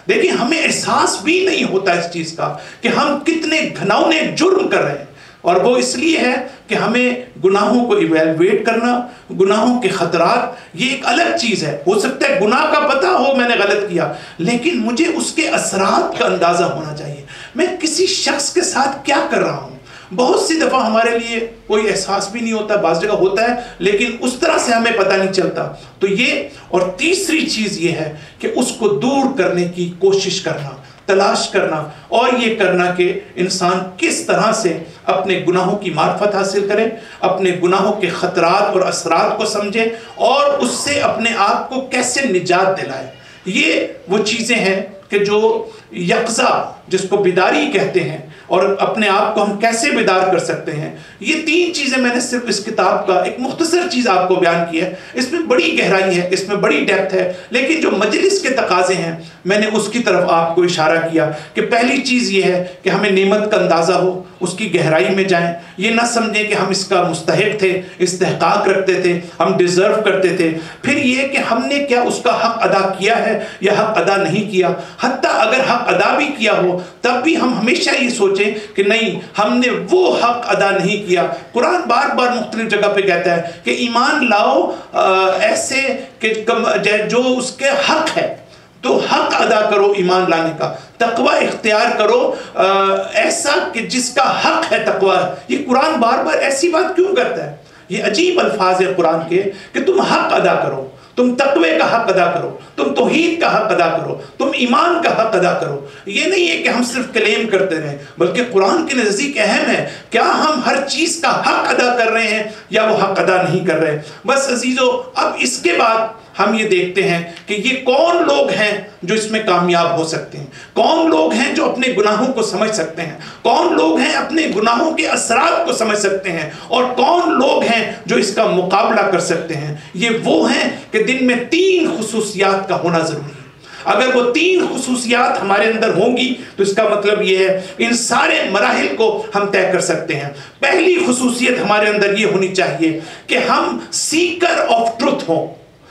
دیکھیں ہمیں احساس بھی نہیں ہوتا اس چیز کا کہ ہم کتنے گھناؤنے جرم کر رہے ہیں، اور وہ اس لیے ہے کہ ہمیں گناہوں کو ایویلویٹ کرنا، گناہوں کے خطرات یہ ایک الگ چیز ہے. ہو سکتا ہے گناہ کا پتہ ہو میں نے غلط کیا، لیکن مجھے اس کے اثرات کا اندازہ ہونا چاہیے. میں کسی شخص کے ساتھ کیا کر رہا ہوں. بہت سی دفعہ ہمارے لیے کوئی احساس بھی نہیں ہوتا، بعض جگہ ہوتا ہے لیکن اس طرح سے ہمیں پتہ نہیں چلتا. تو یہ، اور تیسری چیز یہ ہے کہ اس کو دور کرنے کی کوشش کرنا، تلاش کرنا، اور یہ کرنا کہ انسان کس طرح سے اپنے گناہوں کی معرفت حاصل کرے، اپنے گناہوں کے خطرات اور اثرات کو سمجھے، اور اس سے اپنے آپ کو کیسے نجات دلائے. یہ وہ چیزیں ہیں کہ جو یقظہ، جس کو بیداری کہتے ہیں، اور اپنے آپ کو ہم کیسے بیدار کر سکتے ہیں. یہ تین چیزیں میں نے صرف اس کتاب کا ایک مختصر چیز آپ کو بیان کی ہے. اس میں بڑی گہرائی ہے، اس میں بڑی ڈیپتھ ہے، لیکن جو مجلس کے تقاضے ہیں میں نے اس کی طرف آپ کو اشارہ کیا کہ پہلی چیز یہ ہے کہ ہمیں نعمت کا اندازہ ہو، اس کی گہرائی میں جائیں. یہ نہ سمجھیں کہ ہم اس کا مستحق تھے، استحقاق رکھتے تھے، ہم ڈیزرو کرتے تھے. پھر یہ کہ ہم نے کیا اس کا حق ادا کیا ہے یا حق ادا نہیں کیا. حتیٰ اگر حق ادا بھی کیا ہو تب بھی ہم ہمیشہ یہ سوچیں کہ نہیں، ہم نے وہ حق ادا نہیں کیا. قرآن بار بار مختلف جگہ پہ کہتا ہے کہ ایمان لاؤ ایسے کہ جو اس کے حق ہے، تو حق ادا کرو ایمان لانے کا. تقوی اختیار کرو ایسا کہ جس کا حق ہے تقوی. یہ قرآن بار بار ایسی بات کیوں کرتا ہے؟ یہ عجیب الفاظ ہے قرآن کے کہ تم حق ادا کرو، تم تقوی کا حق ادا کرو، تم توحید کا حق ادا کرو، تم ایمان کا حق ادا کرو. یہ نہیں ہے کہ ہم صرف کلیم کرتے رہیں، بلکہ قرآن کے نزدیک اہم ہے کیا ہم ہر چیز کا حق ادا کر رہے ہیں یا وہ حق ادا نہیں کر رہے. بس عزیزو، اب اس کے بعد ہم یہ دیکھتے ہیں کہ یہ کون لوگ ہیں جو اس میں کامیاب ہو سکتے ہیں، کون لوگ ہیں جو اپنے گناہوں کو سمجھ سکتے ہیں، کون لوگ ہیں اپنے گناہوں کے اثرات کو سمجھ سکتے ہیں، اور کون لوگ ہیں جو اس کا مقابلہ کر سکتے ہیں. یہ وہ ہیں کہ دن میں تین خصوصیات کا ہونا ضروری ہے. اگر وہ تین خصوصیات ہمارے اندر ہوں گی تو اس کا مطلب یہ ہے ان سارے مراحل کو ہم طے کر سکتے ہیں. پہلی خصوصیت ہمارے اندر یہ ہونی چاہیے کہ ہم سیکر آف ٹروتھ ہوں،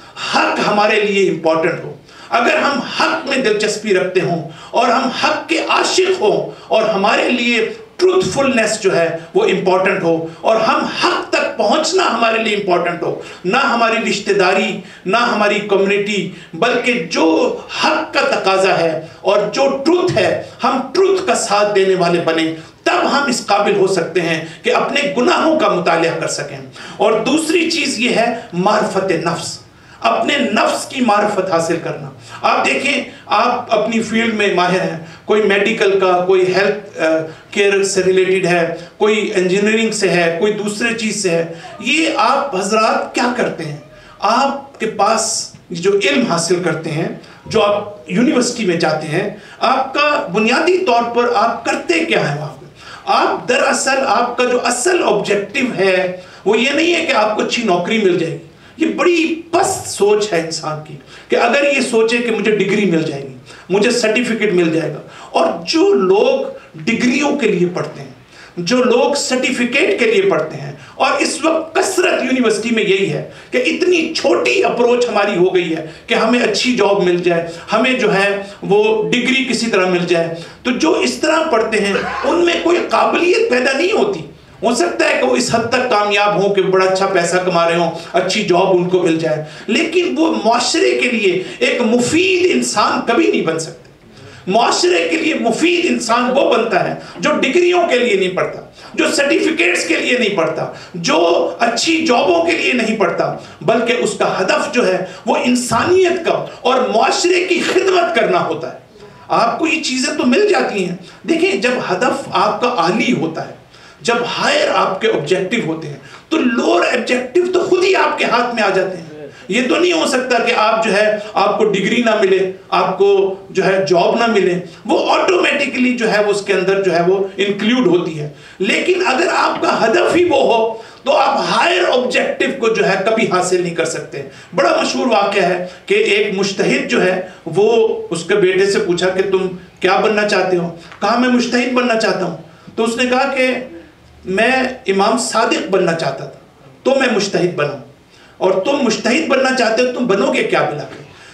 حق ہمارے لیے امپورٹنٹ ہو. اگر ہم حق میں دلچسپی رکھتے ہوں اور ہم حق کے عاشق ہوں اور ہمارے لیے ٹروتھ فلنس جو ہے وہ امپورٹنٹ ہو، اور ہم حق تک پہنچنا ہمارے لیے امپورٹنٹ ہو، نہ ہماری رشتہ داری، نہ ہماری کمیونٹی، بلکہ جو حق کا تقاضا ہے اور جو ٹروتھ ہے ہم ٹروتھ کا ساتھ دینے والے بنیں، تب ہم اس قابل ہو سکتے ہیں کہ اپنے گناہوں کا مطالعہ کر سکیں. اور دوسری چیز یہ ہے معرفت نفس، اپنے نفس کی معرفت حاصل کرنا. آپ دیکھیں، آپ اپنی فیلڈ میں ماہر ہیں، کوئی میڈیکل کا، کوئی ہیلتھ کیئر سے ریلیٹڈ ہے، کوئی انجینئرنگ سے ہے، کوئی دوسرے چیز سے ہے. یہ آپ حضرات کیا کرتے ہیں؟ آپ کے پاس جو علم حاصل کرتے ہیں، جو آپ یونیورسٹی میں جاتے ہیں، آپ کا بنیادی طور پر آپ کرتے کیا ہیں وہاں پہ؟ آپ دراصل آپ کا جو اصل آبجیکٹو ہے وہ یہ نہیں ہے کہ آپ کو اچھی نوکری مل جائے گی. یہ بڑی پست سوچ ہے انسان کی کہ اگر یہ سوچے کہ مجھے ڈگری مل جائے گی، مجھے سرٹیفکیٹ مل جائے گا. اور جو لوگ ڈگریوں کے لیے پڑھتے ہیں، جو لوگ سرٹیفکیٹ کے لیے پڑھتے ہیں، اور اس وقت کثرت یونیورسٹی میں یہی ہے کہ اتنی چھوٹی اپروچ ہماری ہو گئی ہے کہ ہمیں اچھی جاب مل جائے، ہمیں جو ہے وہ ڈگری کسی طرح مل جائے. تو جو اس طرح پڑھتے ہیں ان میں کوئی قابلیت پیدا نہیں ہوتی. ہو سکتا ہے کہ وہ اس حد تک کامیاب ہوں کہ بڑا اچھا پیسہ کما رہے ہوں، اچھی جاب ان کو مل جائے، لیکن وہ معاشرے کے لیے ایک مفید انسان کبھی نہیں بن سکتے. معاشرے کے لیے مفید انسان وہ بنتا ہے جو ڈگریوں کے لیے نہیں پڑھتا، جو سرٹیفکیٹس کے لیے نہیں پڑھتا، جو اچھی جابوں کے لیے نہیں پڑھتا، بلکہ اس کا ہدف جو ہے وہ انسانیت کا اور معاشرے کی خدمت کرنا ہوتا ہے. آپ کو یہ چیزیں تو مل جاتی ہیں. دیکھیں، جب ہدف آپ کا عالی ہوتا ہے، جب ہائر آپ کے آبجیکٹو ہوتے ہیں، تو لوور آبجیکٹو تو خود ہی آپ کے ہاتھ میں آ جاتے ہیں. یہ تو نہیں ہو سکتا کہ آپ جو ہے آپ کو ڈگری نہ ملے، آپ کو جو ہے جاب نہ ملے، وہ آٹومیٹکلی جو ہے وہ اس کے اندر جو ہے وہ انکلوڈ ہوتی ہے. لیکن اگر آپ کا ہدف ہی وہ ہو تو آپ ہائر آبجیکٹو کو جو ہے کبھی حاصل نہیں کر سکتے. بڑا مشہور واقعہ ہے کہ ایک مجتہد جو ہے وہ اس کے بیٹے سے پوچھا کہ تم کیا بننا چاہتے ہو؟ کہا میں مجتہد بننا چاہتا ہوں. تو اس نے کہا کہ میں امام صادق بننا چاہتا تھا تو میں مجتہد بنا، اور تم مجتہد بننا چاہتے ہو، تم بنو گے کیا بلا کے؟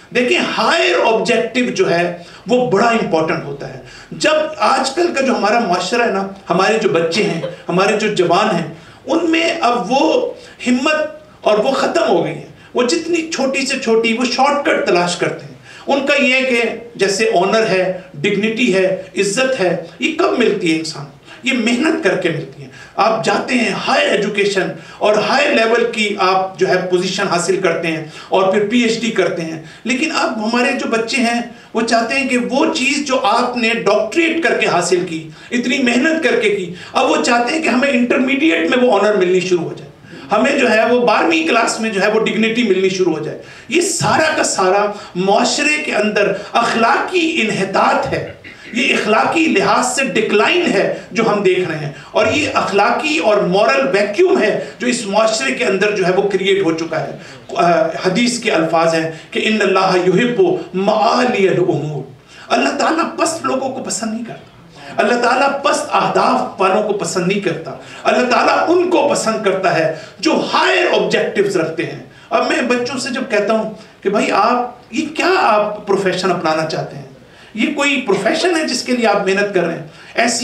دیکھیں ہائر آبجیکٹو جو ہے وہ بڑا امپورٹنٹ ہوتا ہے. جب آج کل کا جو ہمارا معاشرہ ہے نا، ہمارے جو بچے ہیں، ہمارے جو جوان ہیں، ان میں اب وہ ہمت اور وہ ختم ہو گئی ہے. وہ جتنی چھوٹی سے چھوٹی وہ شارٹ کٹ تلاش کرتے ہیں. ان کا یہ کہ جیسے آنر ہے، ڈگنیٹی ہے، عزت ہے، یہ کب ملتی ہے انسان؟ یہ محنت کر کے ملتی ہے. آپ جاتے ہیں ہائر ایجوکیشن اور ہائر لیول کی آپ جو ہے پوزیشن حاصل کرتے ہیں اور پھر پی ایچ ڈی کرتے ہیں. لیکن اب ہمارے جو بچے ہیں وہ چاہتے ہیں کہ وہ چیز جو آپ نے ڈاکٹریٹ کر کے حاصل کی، اتنی محنت کر کے کی، اب وہ چاہتے ہیں کہ ہمیں انٹرمیڈیٹ میں وہ آنر ملنی شروع ہو جائے، ہمیں جو ہے وہ بارہویں کلاس میں جو ہے وہ ڈگنیٹی ملنی شروع ہو جائے. یہ سارا کا سارا معاشرے کے اندر اخلاقی انحطاط ہے، یہ اخلاقی لحاظ سے ڈکلائن ہے جو ہم دیکھ رہے ہیں، اور یہ اخلاقی اور مورل ویکیوم ہے جو اس معاشرے کے اندر جو ہے وہ کریٹ ہو چکا ہے. حدیث کے الفاظ ہیں کہ ان اللہ یحب معالی الامور، اللہ تعالیٰ پست لوگوں کو پسند نہیں کرتا، اللہ تعالیٰ پست اہداف والوں کو پسند نہیں کرتا، اللہ تعالیٰ ان کو پسند کرتا ہے جو ہائر آبجیکٹیوز رکھتے ہیں. اب میں بچوں سے جب کہتا ہوں کہ بھائی آپ یہ کیا آپ پروفیشن اپنانا چاہتے ہیں، یہ کوئی پروفیشن ہے جس کے لیے آپ محنت کر رہے ہیں؟ ایسی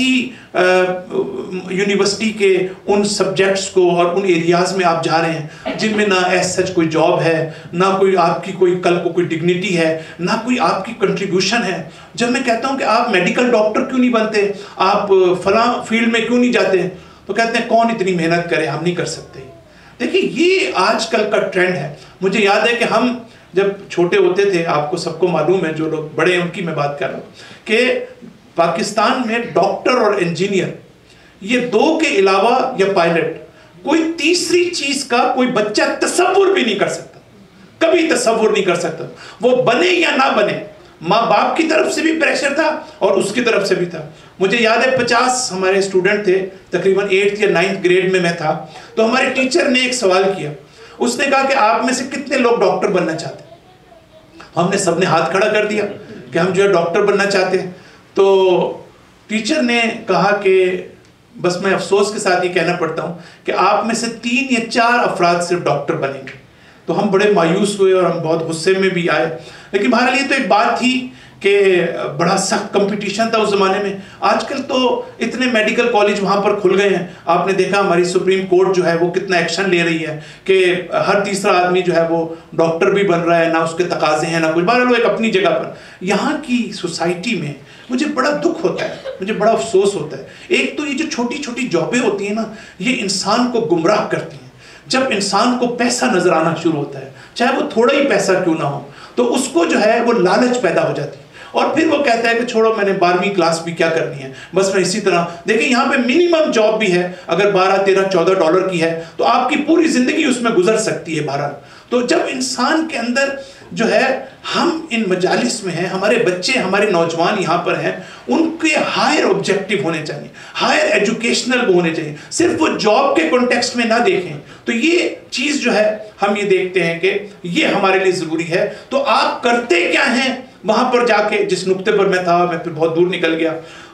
یونیورسٹی کے ان سبجیکٹس کو اور ان ایریاز میں آپ جا رہے ہیں جن میں نہ ایس سچ کوئی جاب ہے، نہ کوئی آپ کی کوئی کل کو کوئی ڈگنیٹی ہے، نہ کوئی آپ کی کنٹریبیوشن ہے. جب میں کہتا ہوں کہ آپ میڈیکل ڈاکٹر کیوں نہیں بنتے، آپ فلاں فیلڈ میں کیوں نہیں جاتے، تو کہتے ہیں کون اتنی محنت کرے، ہم نہیں کر سکتے. دیکھیں یہ آج کل کا ٹرینڈ ہے. مجھے یاد ہے کہ ہم جب چھوٹے ہوتے تھے، آپ کو سب کو معلوم ہے، جو لوگ بڑے ہیں ان کی میں بات کر رہا ہوں، کہ پاکستان میں ڈاکٹر اور انجینئر یہ دو کے علاوہ یا پائلٹ کوئی تیسری چیز کا کوئی بچہ تصور بھی نہیں کر سکتا، کبھی تصور نہیں کر سکتا. وہ بنے یا نہ بنے، ماں باپ کی طرف سے بھی پریشر تھا اور اس کی طرف سے بھی تھا. مجھے یاد ہے پچاس ہمارے اسٹوڈنٹ تھے، تقریباً ایٹھ یا نائنتھ گریڈ میں میں تھا. تو ہمارے ٹیچر نے ایک سوال کیا، اس نے کہا کہ آپ میں سے کتنے لوگ ڈاکٹر بننا چاہتے ہیں؟ ہم نے سب نے ہاتھ کھڑا کر دیا کہ ہم جو ہے ڈاکٹر بننا چاہتے ہیں. تو ٹیچر نے کہا کہ بس میں افسوس کے ساتھ یہ کہنا پڑتا ہوں کہ آپ میں سے تین یا چار افراد صرف ڈاکٹر بنیں گے. تو ہم بڑے مایوس ہوئے اور ہم بہت غصے میں بھی آئے. لیکن بہرحال یہ تو ایک بات تھی کہ بڑا سخت کمپٹیشن تھا اس زمانے میں. آج کل تو اتنے میڈیکل کالج وہاں پر کھل گئے ہیں. آپ نے دیکھا ہماری سپریم کورٹ جو ہے وہ کتنا ایکشن لے رہی ہے کہ ہر تیسرا آدمی جو ہے وہ ڈاکٹر بھی بن رہا ہے، نہ اس کے تقاضے ہیں نہ کچھ. بہرحال وہ ایک اپنی جگہ پر. یہاں کی سوسائٹی میں مجھے بڑا دکھ ہوتا ہے، مجھے بڑا افسوس ہوتا ہے. ایک تو یہ جو چھوٹی چھوٹی جابیں ہوتی ہیں نا، یہ انسان کو گمراہ کرتی ہیں. جب انسان کو پیسہ نظر آنا شروع ہوتا ہے، چاہے وہ تھوڑا ہی پیسہ کیوں نہ ہو، تو اس کو جو ہے وہ لالچ پیدا ہو جاتی ہے. اور پھر وہ کہتا ہے کہ چھوڑو، میں نے بارہویں کلاس بھی کیا کرنی ہے، بس میں اسی طرح. دیکھیں یہاں پہ منیمم جاب بھی ہے، اگر بارہ تیرہ چودہ ڈالر کی ہے تو آپ کی پوری زندگی اس میں گزر سکتی ہے بہرحال. تو جب انسان کے اندر جو ہے، ہم ان مجالس میں ہیں، ہمارے بچے ہمارے نوجوان یہاں پر ہیں، ان کے ہائر آبجیکٹیو ہونے چاہیے، ہائر ایجوکیشنل ہونے چاہیے، صرف وہ جاب کے کانٹیکسٹ میں نہ دیکھیں. تو یہ چیز جو ہے ہم یہ دیکھتے ہیں کہ یہ ہمارے لیے ضروری ہے. تو آپ کرتے کیا ہیں وہاں پر جا کے؟ جس نقطے پر میں تھا، میں پھر بہت دور نکل گیا.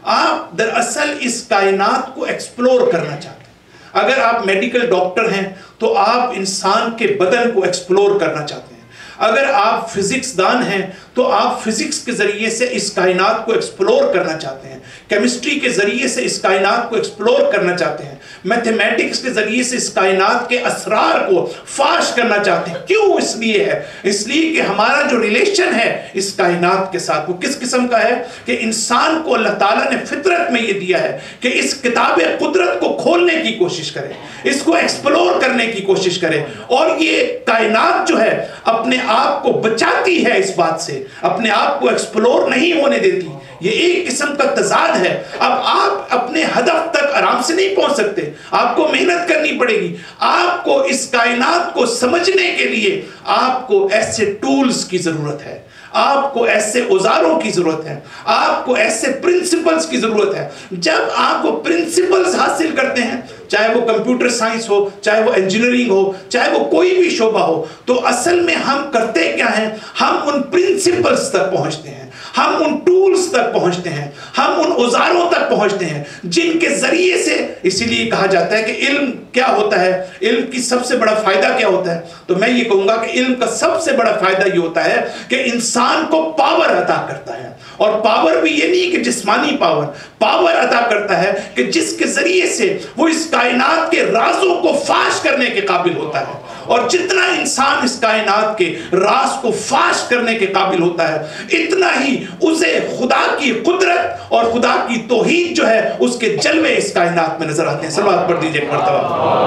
آپ دراصل اس کائنات کو ایکسپلور کرنا چاہتے ہیں. اگر آپ میڈیکل ڈاکٹر ہیں تو آپ انسان کے بدن کو ایکسپلور کرنا چاہتے ہیں. اگر آپ فزکس دان ہیں تو آپ فزکس کے ذریعے سے اس کائنات کو ایکسپلور کرنا چاہتے ہیں. کیمسٹری کے ذریعے سے اس کائنات کو ایکسپلور کرنا چاہتے ہیں. میتھمیٹکس کے ذریعے سے اس کائنات کے اسرار کو فاش کرنا چاہتے ہیں. کیوں؟ اس لیے ہے اس لیے کہ ہمارا جو ریلیشن ہے اس کائنات کے ساتھ وہ کس قسم کا ہے کہ انسان کو اللہ تعالیٰ نے فطرت میں یہ دیا ہے کہ اس کتاب قدرت کو کھولنے کی کوشش کرے، اس کو ایکسپلور کرنے کی کوشش کرے. اور یہ کائنات جو ہے اپنے آپ کو بچاتی ہے، اس بات سے اپنے آپ کو ایکسپلور نہیں ہونے دیتی. یہ ایک قسم کا تضاد ہے. اب آپ اپنے ہدف تک آرام سے نہیں پہنچ سکتے، آپ کو محنت کرنی پڑے گی. آپ کو اس کائنات کو سمجھنے کے لیے آپ کو ایسے ٹولز کی ضرورت ہے، آپ کو ایسے اوزاروں کی ضرورت ہے، آپ کو ایسے پرنسپلز کی ضرورت ہے. جب آپ وہ پرنسپلز حاصل کرتے ہیں، چاہے وہ کمپیوٹر سائنس ہو، چاہے وہ انجینئرنگ ہو، چاہے وہ کوئی بھی شعبہ ہو، تو اصل میں ہم کرتے کیا ہیں؟ ہم ہم ان پرنسپلز تک پہنچتے ہیں، ہم ان ٹولز تک پہنچتے ہیں، ہم ان اوزاروں تک پہنچتے ہیں جن کے ذریعے سے، اسی لیے کہا جاتا ہے کہ علم کیا ہوتا ہے، علم کی سب سے بڑا فائدہ کیا ہوتا ہے؟ تو میں یہ کہوں گا کہ علم کا سب سے بڑا فائدہ یہ ہوتا ہے کہ انسان کو پاور عطا کرتا ہے، اور پاور بھی یہ نہیں کہ جسمانی پاور، پاور عطا کرتا ہے کہ جس کے ذریعے سے وہ اس کائنات کے رازوں کو فاش کرنے کے قابل ہوتا ہے، اور جتنا انسان اس کائنات کے راز کو فاش کرنے کے قابل ہوتا ہے اتنا ہی اسے خدا کی قدرت اور خدا کی توحید جو ہے اس کے جلوے اس کائنات میں نظر آتے ہیں۔ صلوات پڑھ دیجئے ایک مرتبہ۔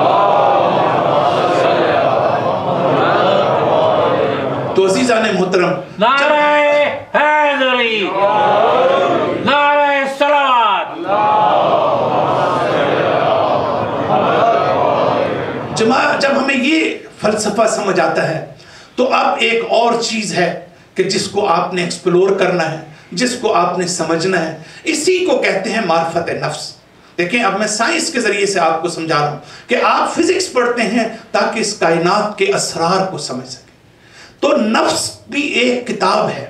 تو عزیزان محترم، نعرہ حیدری، نعرہ صلوات۔ جب ہمیں یہ فلسفہ سمجھ آتا ہے تو اب ایک اور چیز ہے کہ جس کو آپ نے ایکسپلور کرنا ہے، جس کو آپ نے سمجھنا ہے، اسی کو کہتے ہیں معرفت نفس۔ دیکھیں اب میں سائنس کے ذریعے سے آپ کو سمجھا رہا ہوں کہ آپ فزکس پڑھتے ہیں تاکہ اس کائنات کے اسرار کو سمجھ سکیں۔ تو نفس بھی ایک کتاب ہے،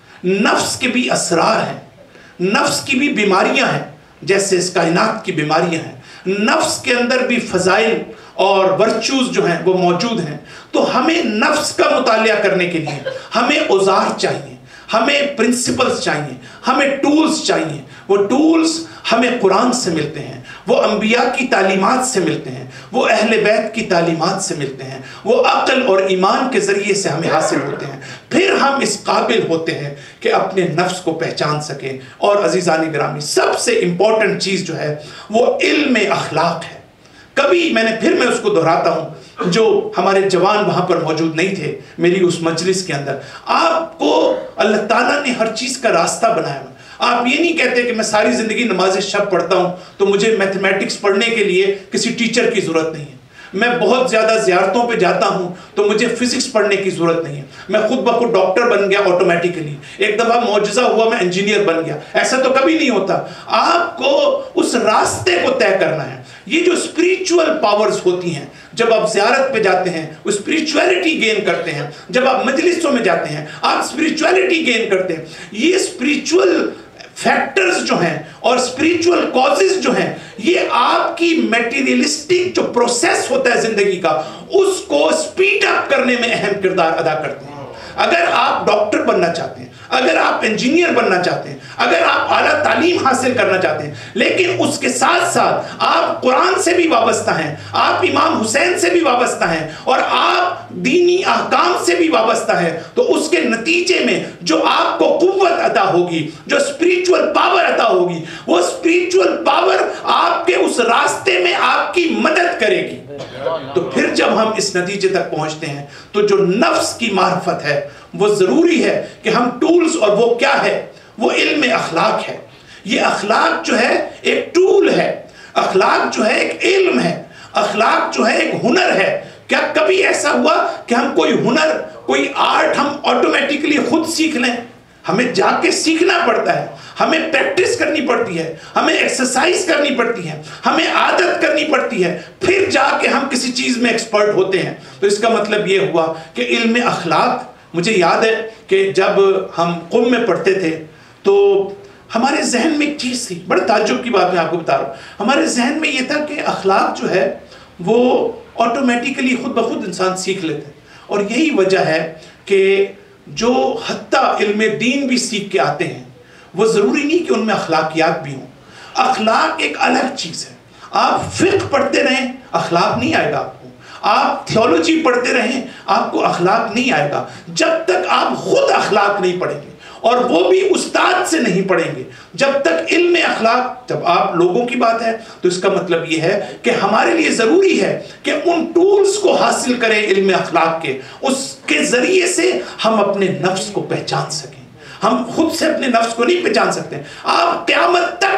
نفس کے بھی اسرار ہیں، نفس کی بھی بیماریاں ہیں جیسے اس کائنات کی بیماریاں ہیں، نفس کے اندر بھی فضائل اور ورچوز جو ہیں وہ موجود ہیں۔ تو ہمیں نفس کا مطالعہ کرنے کے لیے ہمیں اوزار چاہیے، ہمیں پرنسپلز چاہیے، ہمیں ٹولز چاہیے۔ وہ ٹولز ہمیں قرآن سے ملتے ہیں، وہ انبیاء کی تعلیمات سے ملتے ہیں، وہ اہل بیت کی تعلیمات سے ملتے ہیں، وہ عقل اور ایمان کے ذریعے سے ہمیں حاصل ہوتے ہیں۔ پھر ہم اس قابل ہوتے ہیں کہ اپنے نفس کو پہچان سکیں۔ اور عزیزان گرامی، سب سے امپورٹنٹ چیز جو ہے وہ علم اخلاق ہے۔ کبھی میں نے پھر میں اس کو دہراتا ہوں، جو ہمارے جوان وہاں پر موجود نہیں تھے میری اس مجلس کے اندر، آپ کو اللہ تعالیٰ نے ہر چیز کا راستہ بنایا۔ آپ یہ نہیں کہتے کہ میں ساری زندگی نماز شب پڑھتا ہوں تو مجھے میتھمیٹکس پڑھنے کے لیے کسی ٹیچر کی ضرورت نہیں ہے، میں بہت زیادہ زیارتوں پہ جاتا ہوں تو مجھے فزکس پڑھنے کی ضرورت نہیں ہے، میں خود بخود ڈاکٹر بن گیا آٹومیٹکلی، ایک دفعہ معجزہ ہوا میں انجینئر بن گیا۔ ایسا تو کبھی نہیں ہوتا۔ آپ کو اس راستے کو طے کرنا ہے۔ یہ جو اسپریچول پاورز ہوتی ہیں، جب آپ زیارت پہ جاتے ہیں وہ اسپریچولیٹی گین کرتے ہیں، جب آپ مجلسوں میں جاتے ہیں آپ اسپریچولیٹی گین کرتے ہیں۔ یہ اسپریچول فیکٹرز جو ہیں اور اسپریچول کازز جو ہیں، یہ آپ کی میٹیریلسٹک جو پروسیس ہوتا ہے زندگی کا، اس کو سپیڈ اپ کرنے میں اہم کردار ادا کرتے ہیں۔ اگر آپ ڈاکٹر بننا چاہتے ہیں، اگر آپ انجینئر بننا چاہتے ہیں، اگر آپ اعلیٰ تعلیم حاصل کرنا چاہتے ہیں، لیکن اس کے ساتھ ساتھ آپ قرآن سے بھی وابستہ ہیں، آپ امام حسین سے بھی وابستہ ہیں، اور آپ دینی احکام سے بھی وابستہ ہیں، تو اس کے نتیجے میں جو آپ کو قوت عطا ہوگی، جو اسپریچول پاور عطا ہوگی، وہ اسپریچول پاور آپ کے اس راستے میں آپ کی مدد کرے گی۔ تو پھر جب ہم اس نتیجے تک پہنچتے ہیں تو جو نفس کی معرفت ہے وہ ضروری ہے کہ ہم ٹولز، اور وہ کیا ہے؟ وہ علم اخلاق ہے۔ یہ اخلاق جو ہے ایک ٹول ہے، اخلاق جو ہے ایک علم ہے، اخلاق جو ہے ایک ہنر ہے۔ کیا کبھی ایسا ہوا کہ ہم کوئی ہنر، کوئی آرٹ ہم آٹومیٹکلی خود سیکھ لیں؟ ہمیں جا کے سیکھنا پڑتا ہے، ہمیں پریکٹس کرنی پڑتی ہے، ہمیں ایکسرسائز کرنی پڑتی ہے، ہمیں عادت کرنی پڑتی ہے، پھر جا کے ہم کسی چیز میں ایکسپرٹ ہوتے ہیں۔ تو اس کا مطلب یہ ہوا کہ علم اخلاق، مجھے یاد ہے کہ جب ہم قم میں پڑھتے تھے تو ہمارے ذہن میں ایک چیز تھی، بڑے تعجب کی بات میں آپ کو بتا رہا ہوں، ہمارے ذہن میں یہ تھا کہ اخلاق جو ہے وہ آٹومیٹکلی خود بخود انسان سیکھ لیتے ہیں۔ اور یہی وجہ ہے کہ جو حتیٰ علم دین بھی سیکھ کے آتے ہیں وہ ضروری نہیں کہ ان میں اخلاقیات بھی ہوں۔ اخلاق ایک الگ چیز ہے۔ آپ فقہ پڑھتے رہیں اخلاق نہیں آئے گا آپ کو، آپ تھیولوجی پڑھتے رہیں آپ کو اخلاق نہیں آئے گا، جب تک آپ خود اخلاق نہیں پڑھیں گے، اور وہ بھی استاد سے نہیں پڑھیں گے۔ جب تک علم اخلاق، جب آپ لوگوں کی بات ہے تو اس کا مطلب یہ ہے کہ ہمارے لیے ضروری ہے کہ ان ٹولز کو حاصل کریں علم اخلاق کے، اس کے ذریعے سے ہم اپنے نفس کو پہچان سکیں۔ ہم خود سے اپنے نفس کو نہیں پہچان سکتے۔ آپ قیامت تک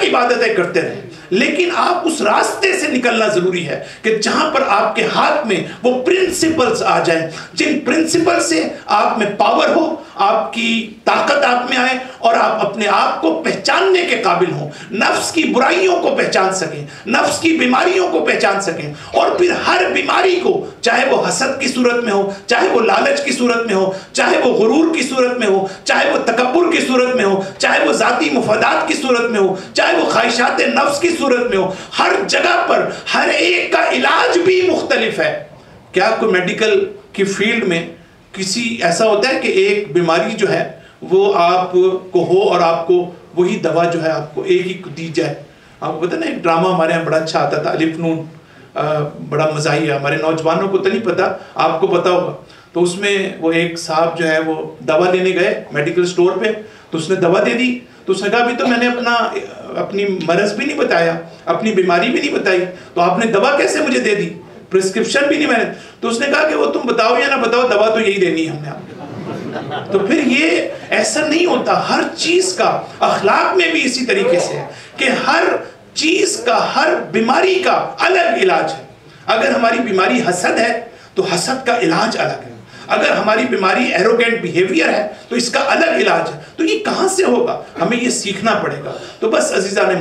تک عبادتیں کرتے رہیں، لیکن آپ اس راستے سے نکلنا ضروری ہے کہ جہاں پر آپ کے ہاتھ میں وہ پرنسپلز آ جائیں، جن پرنسپل سے آپ میں پاور ہو، آپ کی طاقت آپ میں آئے اور آپ اپنے آپ کو پہچاننے کے قابل ہوں، نفس کی برائیوں کو پہچان سکیں، نفس کی بیماریوں کو پہچان سکیں، اور پھر ہر بیماری کو، چاہے وہ حسد کی صورت میں ہو، چاہے وہ لالچ کی صورت میں ہو، چاہے وہ غرور کی صورت میں ہو، چاہے وہ تکبر کی صورت میں ہو، چاہے وہ ذاتی مفادات کی صورت میں ہو، چاہے وہ خواہشات نفس کی صورت میں ہو، ہر جگہ پر ہر ایک کا علاج بھی مختلف ہے۔ کیا کوئی میڈیکل کی فیلڈ میں کسی ایسا ہوتا ہے کہ ایک بیماری جو ہے وہ آپ کو ہو اور آپ کو وہی دوا جو ہے آپ کو ایک ہی دی جائے؟ آپ کو پتہ نا ایک ڈرامہ ہمارے یہاں بڑا اچھا آتا تھا، الف نون، بڑا مزاحیہ، ہمارے نوجوانوں کو تو نہیں پتا، آپ کو پتا ہوگا۔ تو اس میں وہ ایک صاحب جو ہے وہ دوا لینے گئے میڈیکل سٹور پہ، تو اس نے دوا دے دی، تو اس نے کہا بھی تو میں نے اپنا اپنی مرض بھی نہیں بتایا، اپنی بیماری بھی نہیں بتائی، تو آپ نے دوا کیسے مجھے دے دی، پرسکرپشن بھی نہیں میں نے۔ تو اس نے کہا کہ وہ تم بتاؤ یا نہ بتاؤ، دوا تو یہی دینی ہے ہم نے آپ کو۔ تو پھر یہ ایسا نہیں ہوتا، ہر چیز کا اخلاق میں بھی اسی طریقے سے ہے کہ ہر چیز کا، ہر بیماری کا الگ علاج ہے۔ اگر ہماری بیماری حسد ہے تو حسد کا علاج الگ ہے، اگر ہماری بیماری ایروگینٹ بیہیویئر ہے تو اس کا الگ علاج ہے۔ تو یہ کہاں سے ہوگا؟ ہمیں یہ سیکھنا پڑے گا۔ تو بس عزیزان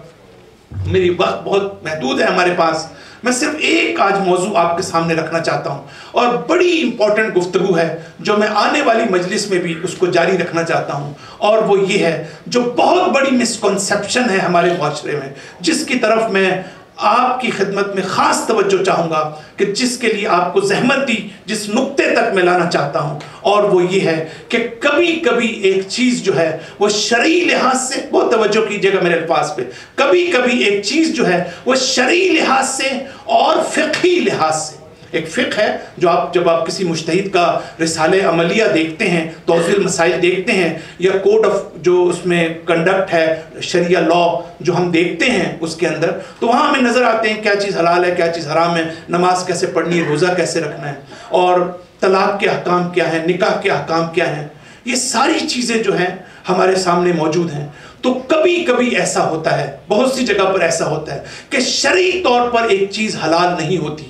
محترم، میری وقت بہت محدود ہے ہمارے پاس، میں صرف ایک آج موضوع آپ کے سامنے رکھنا چاہتا ہوں، اور بڑی امپورٹنٹ گفتگو ہے جو میں آنے والی مجلس میں بھی اس کو جاری رکھنا چاہتا ہوں، اور وہ یہ ہے جو بہت بڑی مسکنسیپشن ہے ہمارے معاشرے میں، جس کی طرف میں آپ کی خدمت میں خاص توجہ چاہوں گا، کہ جس کے لیے آپ کو زحمت دی، جس نقطے تک میں لانا چاہتا ہوں، اور وہ یہ ہے کہ کبھی کبھی ایک چیز جو ہے وہ شرعی لحاظ سے، بہت توجہ کیجئے گا میرے الفاظ پہ، کبھی کبھی ایک چیز جو ہے وہ شرعی لحاظ سے اور فقہی لحاظ سے، ایک فقہ ہے جو آپ جب آپ کسی مجتہد کا رسالہ عملیہ دیکھتے ہیں، توضیح المسائل دیکھتے ہیں، یا کوڈ آف جو اس میں کنڈکٹ ہے، شریعہ لا جو ہم دیکھتے ہیں اس کے اندر، تو وہاں ہمیں نظر آتے ہیں کیا چیز حلال ہے، کیا چیز حرام ہے، نماز کیسے پڑھنی ہے، روزہ کیسے رکھنا ہے، اور طلاق کے احکام کیا ہیں، نکاح کے احکام کیا ہیں، یہ ساری چیزیں جو ہیں ہمارے سامنے موجود ہیں۔ تو کبھی کبھی ایسا ہوتا ہے، بہت سی جگہ پر ایسا ہوتا ہے کہ شرعی طور پر ایک چیز حلال نہیں ہوتی،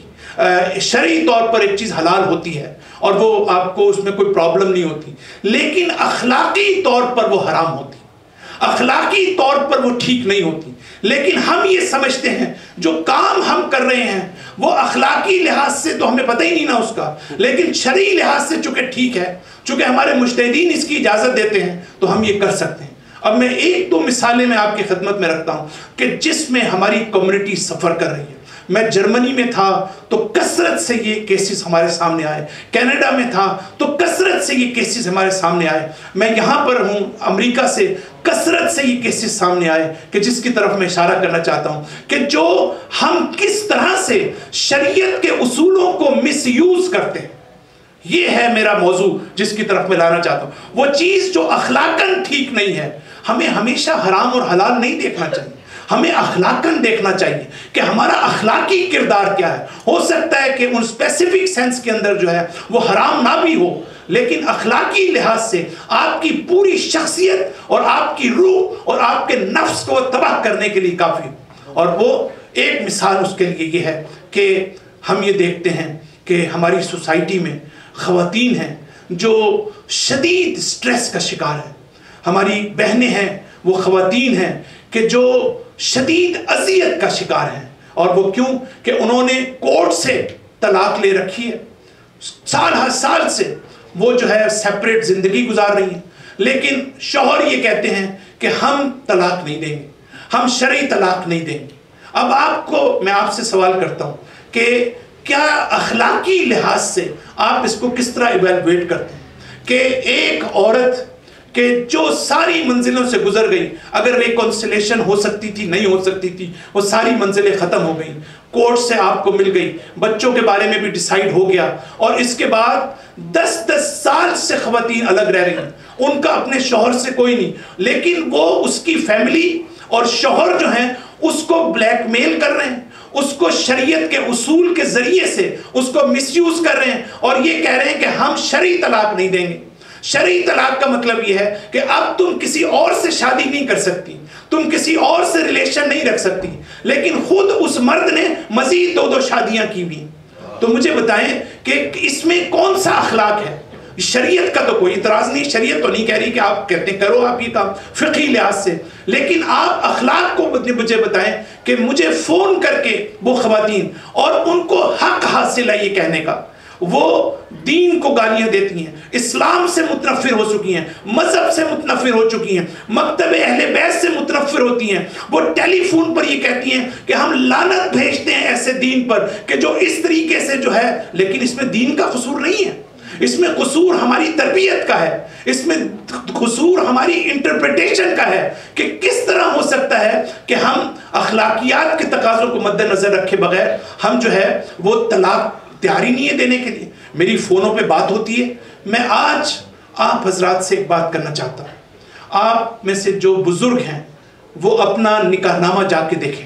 شرعی طور پر ایک چیز حلال ہوتی ہے اور وہ آپ کو اس میں کوئی پرابلم نہیں ہوتی، لیکن اخلاقی طور پر وہ حرام ہوتی، اخلاقی طور پر وہ ٹھیک نہیں ہوتی۔ لیکن ہم یہ سمجھتے ہیں جو کام ہم کر رہے ہیں وہ اخلاقی لحاظ سے تو ہمیں پتہ ہی نہیں نا اس کا، لیکن شرعی لحاظ سے چونکہ ٹھیک ہے، چونکہ ہمارے مجتہدین اس کی اجازت دیتے ہیں، تو ہم یہ کر سکتے ہیں۔ اب میں ایک دو مثالیں میں آپ کی خدمت میں رکھتا ہوں کہ جس میں ہماری کمیونٹی سفر کر رہی ہے۔ میں جرمنی میں تھا تو کثرت سے یہ کیسز ہمارے سامنے آئے، کینیڈا میں تھا تو کثرت سے یہ کیسز ہمارے سامنے آئے، میں یہاں پر ہوں امریکہ سے، کثرت سے یہ کیسز سامنے آئے کہ جس کی طرف میں اشارہ کرنا چاہتا ہوں کہ جو ہم کس طرح سے شریعت کے اصولوں کو مس یوز کرتے ہیں، یہ ہے میرا موضوع جس کی طرف میں لانا چاہتا ہوں۔ وہ چیز جو اخلاقاً ٹھیک نہیں ہے، ہمیں ہمیشہ حرام اور حلال نہیں دیکھنا چاہیے، ہمیں اخلاقاً دیکھنا چاہیے کہ ہمارا اخلاقی کردار کیا ہے۔ ہو سکتا ہے کہ ان اسپیسیفک سینس کے اندر جو ہے وہ حرام نہ بھی ہو، لیکن اخلاقی لحاظ سے آپ کی پوری شخصیت اور آپ کی روح اور آپ کے نفس کو تباہ کرنے کے لیے کافی ہو۔ اور وہ ایک مثال اس کے لیے یہ ہے کہ ہم یہ دیکھتے ہیں کہ ہماری سوسائٹی میں خواتین ہیں جو شدید سٹریس کا شکار ہیں، ہماری بہنیں ہیں، وہ خواتین ہیں کہ جو شدید اذیت کا شکار ہیں، اور وہ کیوں کہ انہوں نے کورٹ سے طلاق لے رکھی ہے، سال ہر سال سے وہ جو ہے سیپریٹ زندگی گزار رہی ہیں، لیکن شوہر یہ کہتے ہیں کہ ہم طلاق نہیں دیں گے، ہم شرعی طلاق نہیں دیں گے۔ اب آپ کو میں آپ سے سوال کرتا ہوں کہ کیا اخلاقی لحاظ سے آپ اس کو کس طرح ایویلویٹ کرتے ہیں کہ ایک عورت کہ جو ساری منزلوں سے گزر گئی، اگر ریکونسلیشن ہو سکتی تھی نہیں ہو سکتی تھی، وہ ساری منزلیں ختم ہو گئیں، کورٹ سے آپ کو مل گئی، بچوں کے بارے میں بھی ڈیسائیڈ ہو گیا، اور اس کے بعد دس دس سال سے خواتین الگ رہ رہی ہیں، ان کا اپنے شوہر سے کوئی نہیں، لیکن وہ اس کی فیملی اور شوہر جو ہیں اس کو بلیک میل کر رہے ہیں، اس کو شریعت کے اصول کے ذریعے سے اس کو مس یوز کر رہے ہیں، اور یہ کہہ رہے ہیں کہ ہم شرعی طلاق نہیں دیں گے۔ شرعی طلاق کا مطلب یہ ہے کہ اب تم کسی اور سے شادی نہیں کر سکتی، تم کسی اور سے ریلیشن نہیں رکھ سکتی، لیکن خود اس مرد نے مزید دو دو شادیاں کی بھی۔ تو مجھے بتائیں کہ اس میں کون سا اخلاق ہے؟ شریعت کا تو کوئی اعتراض نہیں، شریعت تو نہیں کہہ رہی کہ آپ کہتے ہیں کرو آپ یہ کام فقہی لحاظ سے، لیکن آپ اخلاق کو مجھے بتائیں کہ مجھے فون کر کے وہ خواتین، اور ان کو حق حاصل ہے یہ کہنے کا، وہ دین کو گالیاں دیتی ہیں، اسلام سے متنفر ہو چکی ہیں، مذہب سے متنفر ہو چکی ہیں، مکتب اہل بیت سے متنفر ہوتی ہیں، وہ ٹیلی فون پر یہ کہتی ہیں کہ ہم لعنت بھیجتے ہیں ایسے دین پر کہ جو اس طریقے سے جو ہے، لیکن اس میں دین کا قصور نہیں ہے، اس میں قصور ہماری تربیت کا ہے، اس میں قصور ہماری انٹرپریٹیشن کا ہے کہ کس طرح ہو سکتا ہے کہ ہم اخلاقیات کے تقاضوں کو مد نظر رکھے بغیر ہم جو ہے وہ طلاق تیاری نہیں ہے دینے کے لیے۔ میری فونوں پہ بات ہوتی ہے، میں آج آپ حضرات سے ایک بات کرنا چاہتا ہوں، آپ میں سے جو بزرگ ہیں وہ اپنا نکاح نامہ جا کے دیکھیں،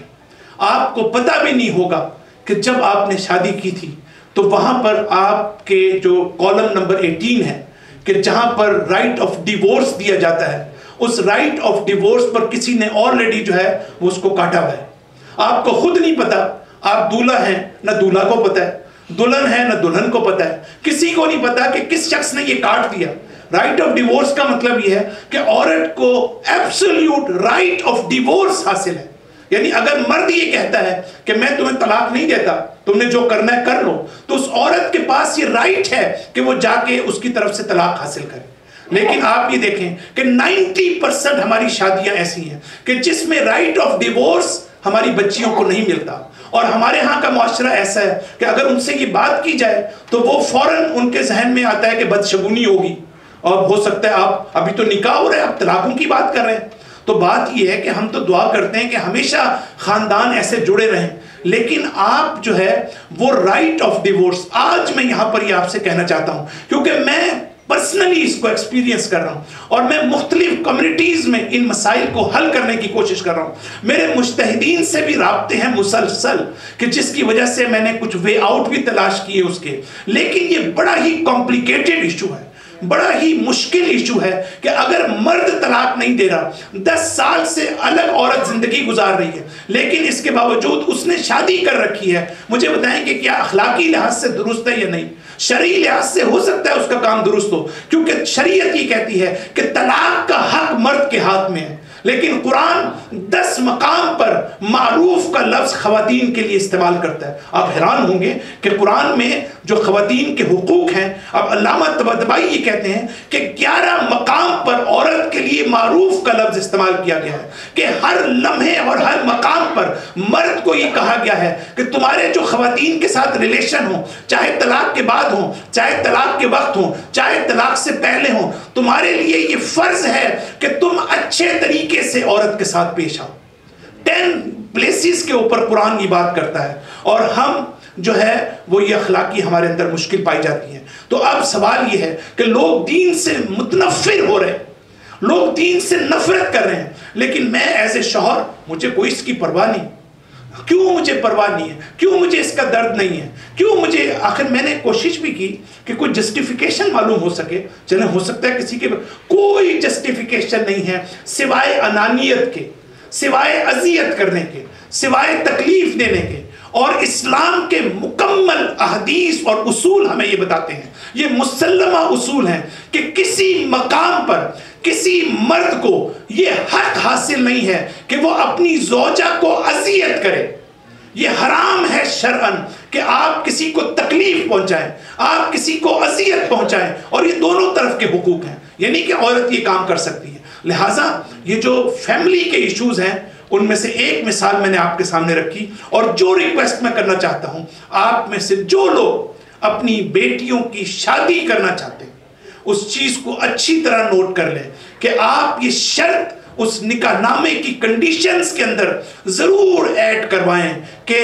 آپ کو پتہ بھی نہیں ہوگا کہ جب آپ نے شادی کی تھی تو وہاں پر آپ کے جو کالم نمبر ایٹین ہے کہ جہاں پر رائٹ آف ڈیورس دیا جاتا ہے، اس رائٹ آف ڈیورس پر کسی نے آلریڈی جو ہے وہ اس کو کاٹا ہوا ہے، آپ کو خود نہیں پتا، آپ دولہا ہیں نہ دولہا کو پتا ہے، دلہن ہے نہ دلہن کو پتا ہے، کسی کو نہیں پتا کہ کس شخص نے یہ کاٹ دیا۔ رائٹ آف ڈیورس کا مطلب یہ ہے کہ عورت کو ایبسلیوٹ رائٹ آف ڈیورس حاصل ہے، یعنی اگر مرد یہ کہتا ہے کہ میں تمہیں طلاق نہیں دیتا، تم نے جو کرنا ہے کر لو، تو اس عورت کے پاس یہ رائٹ ہے کہ وہ جا کے اس کی طرف سے طلاق حاصل کرے۔ لیکن آپ یہ دیکھیں کہ نائنٹی پرسنٹ ہماری شادیاں ایسی ہیں کہ جس میں رائٹ آف ڈیورس ہماری بچیوں کو نہیں ملتا، اور ہمارے ہاں کا معاشرہ ایسا ہے کہ اگر ان سے یہ بات کی جائے تو وہ فوراً ان کے ذہن میں آتا ہے کہ بدشگونی ہوگی، اور ہو سکتا ہے آپ ابھی تو نکاح ہو رہا ہے، آپ طلاقوں کی بات کر رہے ہیں۔ تو بات یہ ہے کہ ہم تو دعا کرتے ہیں کہ ہمیشہ خاندان ایسے جڑے رہیں، لیکن آپ جو ہے وہ رائٹ آف ڈیورس، آج میں یہاں پر یہ آپ سے کہنا چاہتا ہوں کیونکہ میں پرسنلی اس کو ایکسپیرینس کر رہا ہوں، اور میں مختلف کمیونٹیز میں ان مسائل کو حل کرنے کی کوشش کر رہا ہوں، میرے مجتہدین سے بھی رابطے ہیں مسلسل کہ جس کی وجہ سے میں نے کچھ وے آؤٹ بھی تلاش کیے اس کے، لیکن یہ بڑا ہی کمپلیکیٹڈ ایشو ہے، بڑا ہی مشکل ایشو ہے کہ اگر مرد طلاق نہیں دے رہا، دس سال سے الگ عورت زندگی گزار رہی ہے، لیکن اس کے باوجود اس نے شادی کر رکھی ہے، مجھے بتائیں کہ کیا اخلاقی لحاظ سے درست ہے یا نہیں؟ شرعی لحاظ سے ہو سکتا ہے اس کا کام درست ہو، کیونکہ شریعت یہ کہتی ہے کہ طلاق کا حق مرد کے ہاتھ میں ہے، لیکن قرآن دس مقام پر معروف کا لفظ خواتین کے لیے استعمال کرتا ہے۔ آپ حیران ہوں گے کہ قرآن میں جو خواتین کے حقوق ہیں، اب علامہ طباطبائی یہ کہتے ہیں کہ گیارہ مقام پر عورت کے لیے معروف کا لفظ استعمال کیا گیا ہے، کہ ہر لمحے اور ہر مقام پر مرد کو یہ کہا گیا ہے کہ تمہارے جو خواتین کے ساتھ ریلیشن ہوں، چاہے طلاق کے بعد ہوں، چاہے طلاق کے وقت ہوں، چاہے طلاق سے پہلے ہوں، تمہارے لیے یہ فرض ہے کہ تم اچھے طریقے سے عورت کے ساتھ پیش آؤ۔ ٹین پلیسز کے اوپر قرآن یہ بات کرتا ہے، اور ہم جو ہے وہ یہ اخلاقی ہمارے اندر مشکل پائی جاتی ہیں۔ تو اب سوال یہ ہے کہ لوگ دین سے متنفر ہو رہے ہیں، لوگ دین سے نفرت کر رہے ہیں، لیکن میں ایز اے شوہر مجھے کوئی اس کی پرواہ نہیں۔ کیوں مجھے پرواہ نہیں ہے؟ کیوں مجھے اس کا درد نہیں ہے؟ کیوں مجھے، آخر میں نے کوشش بھی کی کہ کوئی جسٹیفیکیشن معلوم ہو سکے، چلیں ہو سکتا ہے کسی کے کوئی جسٹیفیکیشن نہیں ہے سوائے انانیت کے، سوائے اذیت کرنے کے، سوائے تکلیف دینے کے، اور اسلام کے مکمل احادیث اور اصول ہمیں یہ بتاتے ہیں، یہ مسلمہ اصول ہیں کہ کسی مقام پر کسی مرد کو یہ حق حاصل نہیں ہے کہ وہ اپنی زوجہ کو اذیت کرے۔ یہ حرام ہے شرعاً کہ آپ کسی کو تکلیف پہنچائیں، آپ کسی کو اذیت پہنچائیں، اور یہ دونوں طرف کے حقوق ہیں، یعنی کہ عورت یہ کام کر سکتی ہے۔ لہٰذا یہ جو فیملی کے ایشوز ہیں ان میں سے ایک مثال میں نے آپ کے سامنے رکھی، اور جو ریکویسٹ میں کرنا چاہتا ہوں، آپ میں سے جو لوگ اپنی بیٹیوں کی شادی کرنا چاہتے ہیں اس چیز کو اچھی طرح نوٹ کر لیں کہ آپ یہ شرط اس نکاح نامے کی کنڈیشنز کے اندر ضرور ایڈ کروائیں کہ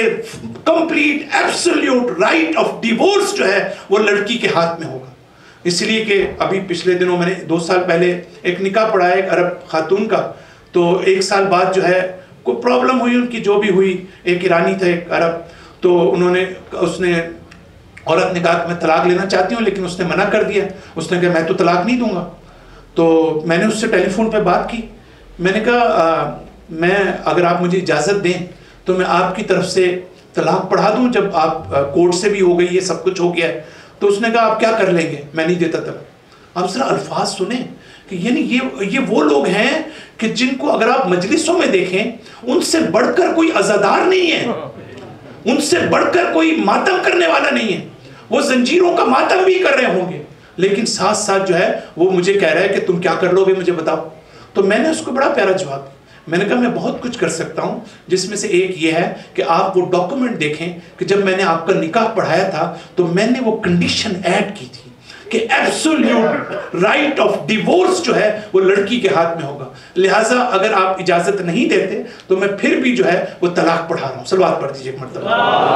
complete absolute right of divorce جو ہے وہ لڑکی کے ہاتھ میں ہوگا۔ اس لیے کہ ابھی پچھلے دنوں میں نے دو سال پہلے ایک نکاح پڑھا ہے ایک عرب خاتون کا، تو ایک سال بعد جو ہے کوئی پرابلم ہوئی ان کی، جو بھی ہوئی، ایک ایرانی تھا ایک عرب، تو انہوں نے اس نے औरत ने कहा कि मैं तलाक लेना चाहती हूँ, लेकिन उसने मना कर दिया। उसने कहा मैं तो तलाक नहीं दूंगा। तो मैंने उससे टेलीफोन पे बात की। मैंने कहा आ, मैं अगर आप मुझे इजाज़त दें तो मैं आपकी तरफ से तलाक पढ़ा दूं, जब आप कोर्ट से भी हो गई है, सब कुछ हो गया है। तो उसने कहा आप क्या कर लेंगे, मैं नहीं देता तलाक। आप जरा अल्फाज सुने कि यानी ये ये वो लोग हैं कि जिनको अगर आप मजलिसों में देखें, उनसे बढ़कर कोई अज़ादार नहीं है, उनसे बढ़कर कोई मातम करने वाला नहीं है। वो जंजीरों का मातम भी कर रहे होंगे, लेकिन साथ साथ जो है वो मुझे कह रहा है कि तुम क्या कर लोगे, मुझे बताओ। तो मैंने उसको बड़ा प्यारा जवाब दिया। मैंने कहा मैं बहुत कुछ कर सकता हूं, जिसमें से एक ये है कि आप वो डॉक्यूमेंट देखें कि जब मैंने आपका निकाह पढ़ाया था तो मैंने वो कंडीशन ऐड की थी कि एब्सोल्यूट राइट ऑफ डिवोर्स जो है वो लड़की के हाथ में होगा। लिहाजा अगर आप इजाजत नहीं देते तो मैं फिर भी जो है वो तलाक पढ़ा रहा हूं। सलवात पढ़ दीजिए एक मरतबा।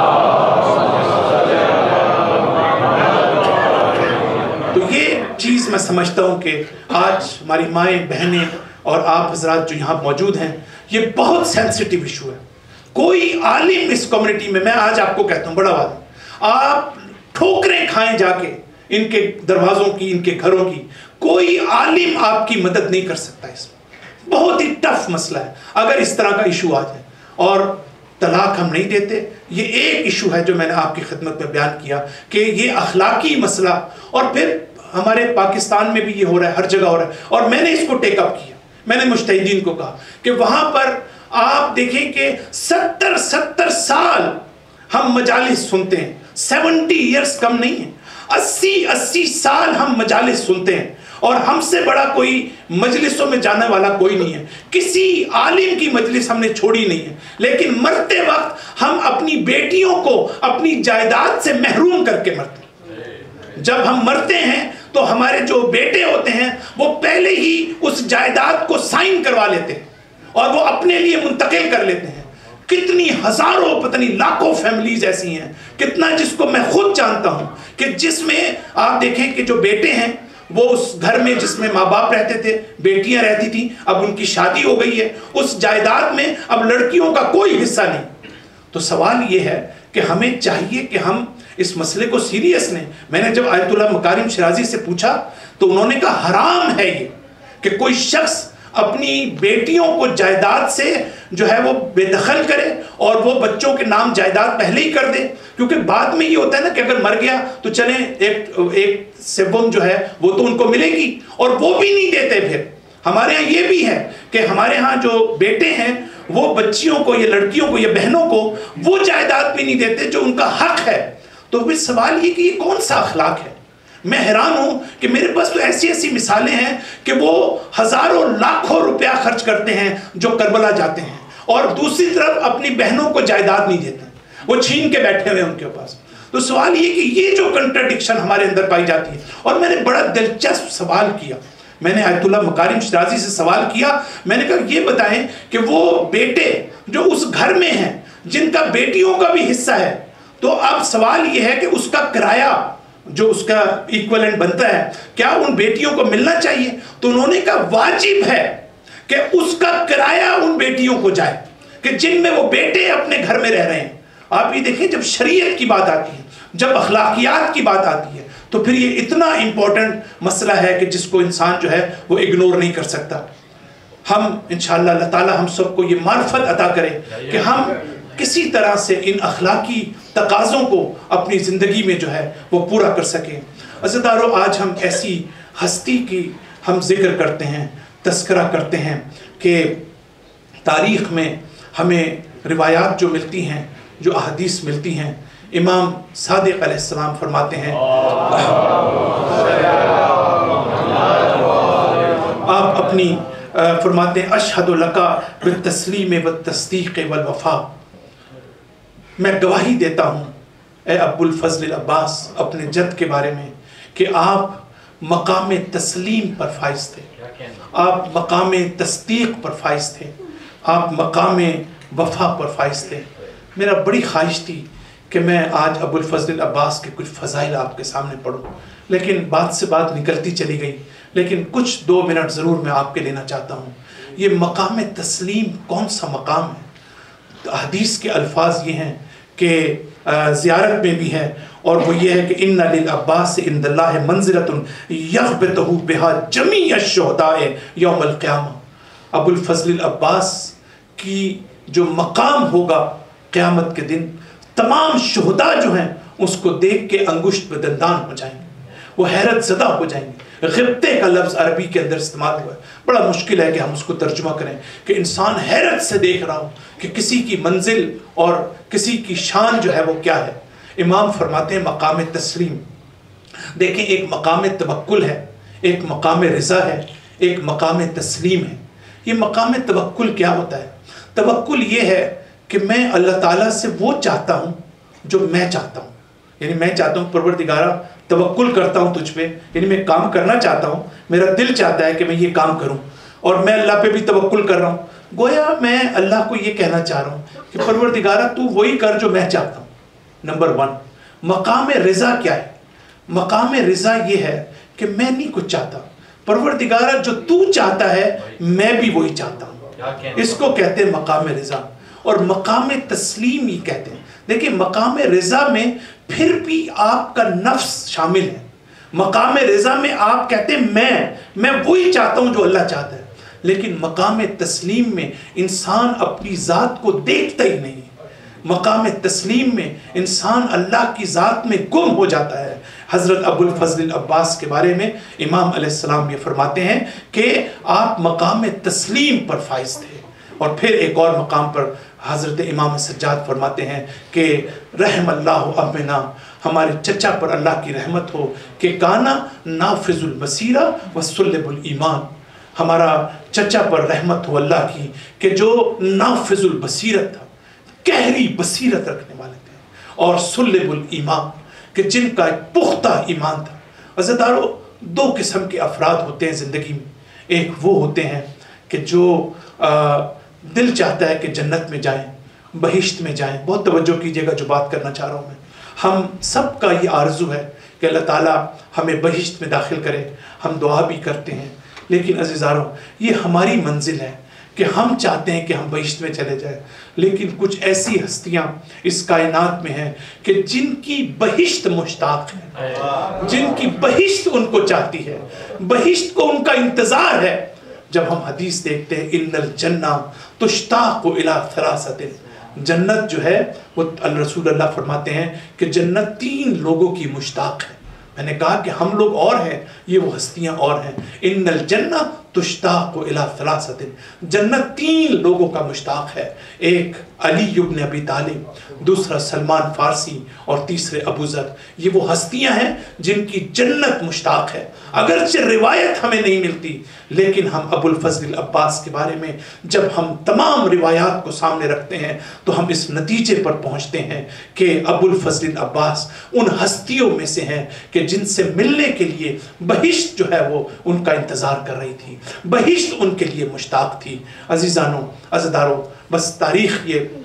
तो ये चीज मैं समझता हूं कि आज हमारी माएँ बहनें और आप हजरात जो यहाँ मौजूद हैं, ये बहुत सेंसिटिव इशू है। कोई आलिम इस कम्युनिटी में, मैं आज आपको कहता हूँ बड़ा वादा, आप ठोकरें खाएं जाके इनके दरवाजों की, इनके घरों की, कोई आलिम आपकी मदद नहीं कर सकता। इसमें बहुत ही टफ मसला है अगर इस तरह का इशू आ जाए। और तलाक हम नहीं देते, ये एक इशू है जो मैंने आपकी खिदमत में बयान किया कि ये अखलाकी मसला, और फिर हमारे पाकिस्तान में भी ये हो रहा है, हर जगह हो रहा है। और मैंने इसको टेकअप किया। मैंने मुज्तहिदीन को कहा कि वहां पर आप देखें कि सत्तर सत्तर साल हम मजालिस सुनते हैं, सेवेंटी इयर्स कम नहीं है, अस्सी अस्सी साल हम मजालिस सुनते हैं, और हमसे बड़ा कोई मजलिसों में जाने वाला कोई नहीं है। किसी आलिम की मजलिस हमने छोड़ी नहीं है, लेकिन मरते वक्त हम अपनी बेटियों को अपनी जायदाद से महरूम करके मरते हैं। जब हम मरते हैं तो हमारे जो बेटे होते हैं वो पहले ही उस जायदाद को साइन करवा लेते हैं और वो अपने लिए मुंतकिल कर लेते हैं। कितनी हजारों पता नहीं लाखों फैमिलीज ऐसी हैं, कितना जिसको मैं खुद जानता हूं कि जिसमें आप देखें कि जो बेटे हैं वो उस घर में जिसमें माँ बाप रहते थे, बेटियां रहती थी, अब उनकी शादी हो गई है, उस जायदाद में अब लड़कियों का कोई हिस्सा नहीं। तो सवाल ये है कि हमें चाहिए कि हम इस मसले को सीरियस लें। मैंने जब आयतुल्लाह मकारिम शिराजी से पूछा तो उन्होंने कहा हराम है ये कि कोई शख्स अपनी बेटियों को जायदाद से जो है वो बेदखल करे और वो बच्चों के नाम जायदाद पहले ही कर दे, क्योंकि बाद में ये होता है ना कि अगर मर गया तो चले एक एक सेवम जो है वो तो उनको मिलेगी, और वो भी नहीं देते। फिर हमारे यहाँ ये भी है कि हमारे यहाँ जो बेटे हैं वो बच्चियों को या लड़कियों को या बहनों को वो जायदाद भी नहीं देते जो उनका हक है। तो फिर सवाल ये कि ये कौन सा अखलाक है। मैं हैरान हूं कि मेरे पास तो ऐसी ऐसी मिसालें हैं कि वो हजारों लाखों रुपया खर्च करते हैं जो करबला जाते हैं, और दूसरी तरफ अपनी बहनों को जायदाद नहीं देते, वो छीन के बैठे हुए उनके पास। तो सवाल ये कि ये जो कंट्राडिक्शन हमारे अंदर पाई जाती है। और मैंने बड़ा दिलचस्प सवाल किया, मैंने आयतुल्लाह मकारिम शिराजी से सवाल किया। मैंने कहा ये बताएं कि वो बेटे जो उस घर में हैं जिनका बेटियों का भी हिस्सा है, तो अब सवाल ये है कि उसका किराया जो उसका इक्विवेलेंट बनता है क्या उन बेटियों को मिलना चाहिए। तो उन्होंने कहा वाजिब है कि उसका किराया उन बेटियों को जाए कि जिनमें वो बेटे अपने घर में रह रहे हैं। आप ये देखें, जब शरीयत की बात आती है, जब अखलाकियात की बात आती है, तो फिर ये इतना इंपॉर्टेंट मसला है कि जिसको इंसान जो है वो इग्नोर नहीं कर सकता। हम इंशाअल्लाह अल्लाह ताला हम सबको ये मार्फत अता करे कि हम किसी तरह से इन अखलाकी तकाज़ों को अपनी ज़िंदगी में जो है वो पूरा कर सकें। अज़ीज़दारों, आज हम ऐसी हस्ती की हम जिक्र करते हैं, तस्करा करते हैं कि तारीख़ में हमें रिवायात जो मिलती हैं, जो अहदीस मिलती हैं, इमाम सादिक़ अलैहिस्सलाम फरमाते हैं, आप अपनी फरमाते हैं अशहदु लका बित्तस्लीम व तस्दीक़ वल वफ़ा, मैं गवाही देता हूँ ए अब्बुल फज़ल अब्बास अपने जद के बारे में कि आप मकाम तस्लीम पर फाइज थे, आप मकाम तस्दीक़ पर फाइज थे, आप मकाम वफ़ा पर फाइज थे। मेरा बड़ी ख्वाहिश थी कि मैं आज अब्बुल फज़ल अब्बास के कुछ फ़ज़ाइल आपके सामने पढ़ूँ, लेकिन बात से बात निकलती चली गई। लेकिन कुछ दो मिनट ज़रूर मैं आपके लेना चाहता हूँ। ये मकाम तस्लीम कौन सा मकाम है? तो हदीस के अल्फाज ये हैं कि زیارت میں بھی ہے، اور وہ یہ ہے کہ ان للعباس عند اللہ منزلۃ یغبطہ بہا جمیع الشہداء یوم القیامہ. ابو الفضل العباس کی جو مقام ہوگا قیامت کے دن، تمام شہداء جو ہیں اس کو دیکھ کے انگشت پہ دندان ہو جائیں گے، وہ حیرت زدہ ہو جائیں گے. غبطے کا لفظ عربی کے اندر استعمال ہوا ہے، بڑا مشکل ہے کہ ہم اس کو ترجمہ کریں، کہ انسان حیرت سے دیکھ رہا ہو کہ کسی کی منزل اور کسی کی شان جو ہے وہ کیا ہے. امام فرماتے ہیں مقام تسلیم. دیکھیں، ایک مقام توکل ہے، ایک مقام رضا ہے، ایک مقام تسلیم ہے. یہ مقام توکل کیا ہوتا ہے؟ توکل یہ ہے کہ میں اللہ تعالیٰ سے وہ چاہتا ہوں جو میں چاہتا ہوں. یعنی میں چاہتا ہوں پروردگارہ توکل کرتا ہوں تجھ پہ، یعنی میں کام کرنا چاہتا ہوں، میرا دل چاہتا ہے کہ میں یہ کام کروں، اور میں اللہ پہ بھی توکل کر رہا ہوں. گویا میں اللہ کو یہ کہنا چاہ رہا ہوں کہ پروردگارہ تو وہی کر جو میں چاہتا ہوں. Number one. مقام رضا کیا ہے؟ مقام رضا یہ ہے کہ میں نہیں کچھ چاہتا، پروردگارہ جو تو چاہتا ہے میں بھی وہی چاہتا ہوں. اس کو کہتے ہیں مقام رضا. اور مقام تسلیم ہی کہتے ہیں. دیکھیں، مقام رضا میں پھر بھی آپ کا نفس شامل ہے. مقام رضا میں آپ کہتے ہیں میں میں وہی چاہتا ہوں جو اللہ چاہتا ہے. لیکن مقام تسلیم میں انسان اپنی ذات کو دیکھتا ہی نہیں. مقام تسلیم میں انسان اللہ کی ذات میں گم ہو جاتا ہے. حضرت ابو الفضل العباس کے بارے میں امام علیہ السلام یہ فرماتے ہیں کہ آپ مقام تسلیم پر فائز تھے. اور پھر ایک اور مقام پر حضرت امام سجاد فرماتے ہیں کہ رحم اللہ ابنا، ہمارے چچا پر اللہ کی رحمت ہو کہ کانا نافذ البصیرہ وسلب الایمان. ہمارا چچا پر رحمت ہو اللہ کی کہ جو نافذ البصیرت تھا، گہری بصیرت رکھنے والے تھے، اور سلب الایمان کہ جن کا ایک پختہ ایمان تھا. عزیزدارو، دو قسم کے افراد ہوتے ہیں زندگی میں. ایک وہ ہوتے ہیں کہ جو دل چاہتا ہے کہ جنت میں جائیں، بہشت میں جائیں. بہت توجہ کیجئے گا جو بات کرنا چاہ رہا ہوں میں. ہم سب کا یہ آرزو ہے کہ اللہ تعالیٰ ہمیں بہشت میں داخل کرے. ہم دعا بھی کرتے ہیں، لیکن عزیزارو یہ ہماری منزل ہے کہ ہم چاہتے ہیں کہ ہم بہشت میں چلے جائیں. لیکن کچھ ایسی ہستیاں اس کائنات میں ہیں کہ جن کی بہشت مشتاق ہے، جن کی بہشت ان کو چاہتی ہے، بہشت کو ان کا انتظار ہے. جب ہم حدیث دیکھتے ہیں ان الجنہ تشتاق الی ثلاثۃ، جنت جو ہے وہ رسول اللہ فرماتے ہیں کہ جنت تین لوگوں کی مشتاق ہے. میں نے کہا کہ ہم لوگ اور ہیں، یہ وہ ہستیاں اور ہیں. ان الجنہ تشتاق الی ثلاثۃ، جنت تین لوگوں کا مشتاق ہے. ایک علی ابن ابی طالب، دوسرا سلمان فارسی، اور تیسرے ابو ذر. یہ وہ ہستیاں ہیں جن کی جنت مشتاق ہے. اگرچہ روایت ہمیں نہیں ملتی، لیکن ہم ابو الفضل العباس کے بارے میں جب ہم تمام روایات کو سامنے رکھتے ہیں تو ہم اس نتیجے پر پہنچتے ہیں کہ ابو الفضل العباس ان ہستیوں میں سے ہیں کہ جن سے ملنے کے لیے بہشت جو ہے وہ ان کا انتظار کر رہی تھی، بہشت ان کے لیے مشتاق تھی. عزیزانو، عزیزدارو، بس تاریخ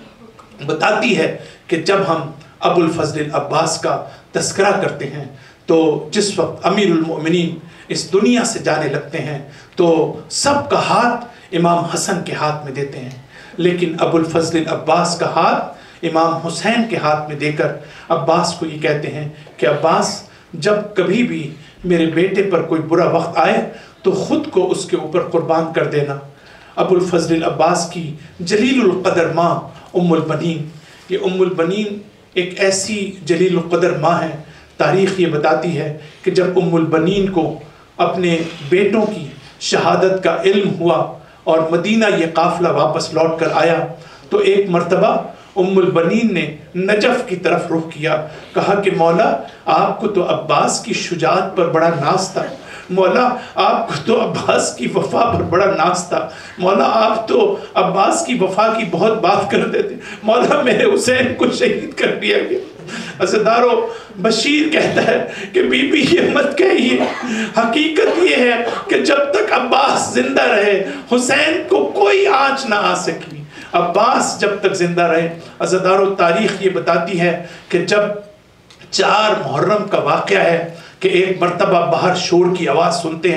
یہ بتاتی ہے کہ جب ہم ابو الفضل العباس کا تذکرہ کرتے ہیں تو جس وقت امیر المؤمنین اس دنیا سے جانے لگتے ہیں تو سب کا ہاتھ امام حسن کے ہاتھ میں دیتے ہیں، لیکن ابو الفضل العباس کا ہاتھ امام حسین کے ہاتھ میں دے کر عباس کو یہ کہتے ہیں کہ عباس، جب کبھی بھی میرے بیٹے پر کوئی برا وقت آئے تو خود کو اس کے اوپر قربان کر دینا. ابو الفضل العباس کی جلیل القدر ماں ام البنین، یہ ام البنین ایک ایسی جلیل القدر ماں ہے، تاریخ یہ بتاتی ہے کہ جب ام البنین کو اپنے بیٹوں کی شہادت کا علم ہوا اور مدینہ یہ قافلہ واپس لوٹ کر آیا تو ایک مرتبہ ام البنین نے نجف کی طرف رخ کیا. کہا کہ مولا، آپ کو تو عباس کی شجاعت پر بڑا ناز تھا، مولا آپ کو تو عباس کی وفا پر بڑا ناز تھا، مولا آپ تو عباس کی وفا کی بہت بات کرتے تھے، مولا میرے حسین کو شہید کر دیا گیا. عزیزدارو، بشیر کہتا ہے کہ بی بی یہ مت کہیے، حقیقت یہ ہے کہ جب تک عباس زندہ رہے حسین کو کوئی آنچ نہ آ سکی. عباس جب تک زندہ رہے. عزیزدارو، تاریخ یہ بتاتی ہے کہ جب چار محرم کا واقعہ ہے کہ ایک مرتبہ باہر شور کی آواز سنتے ہیں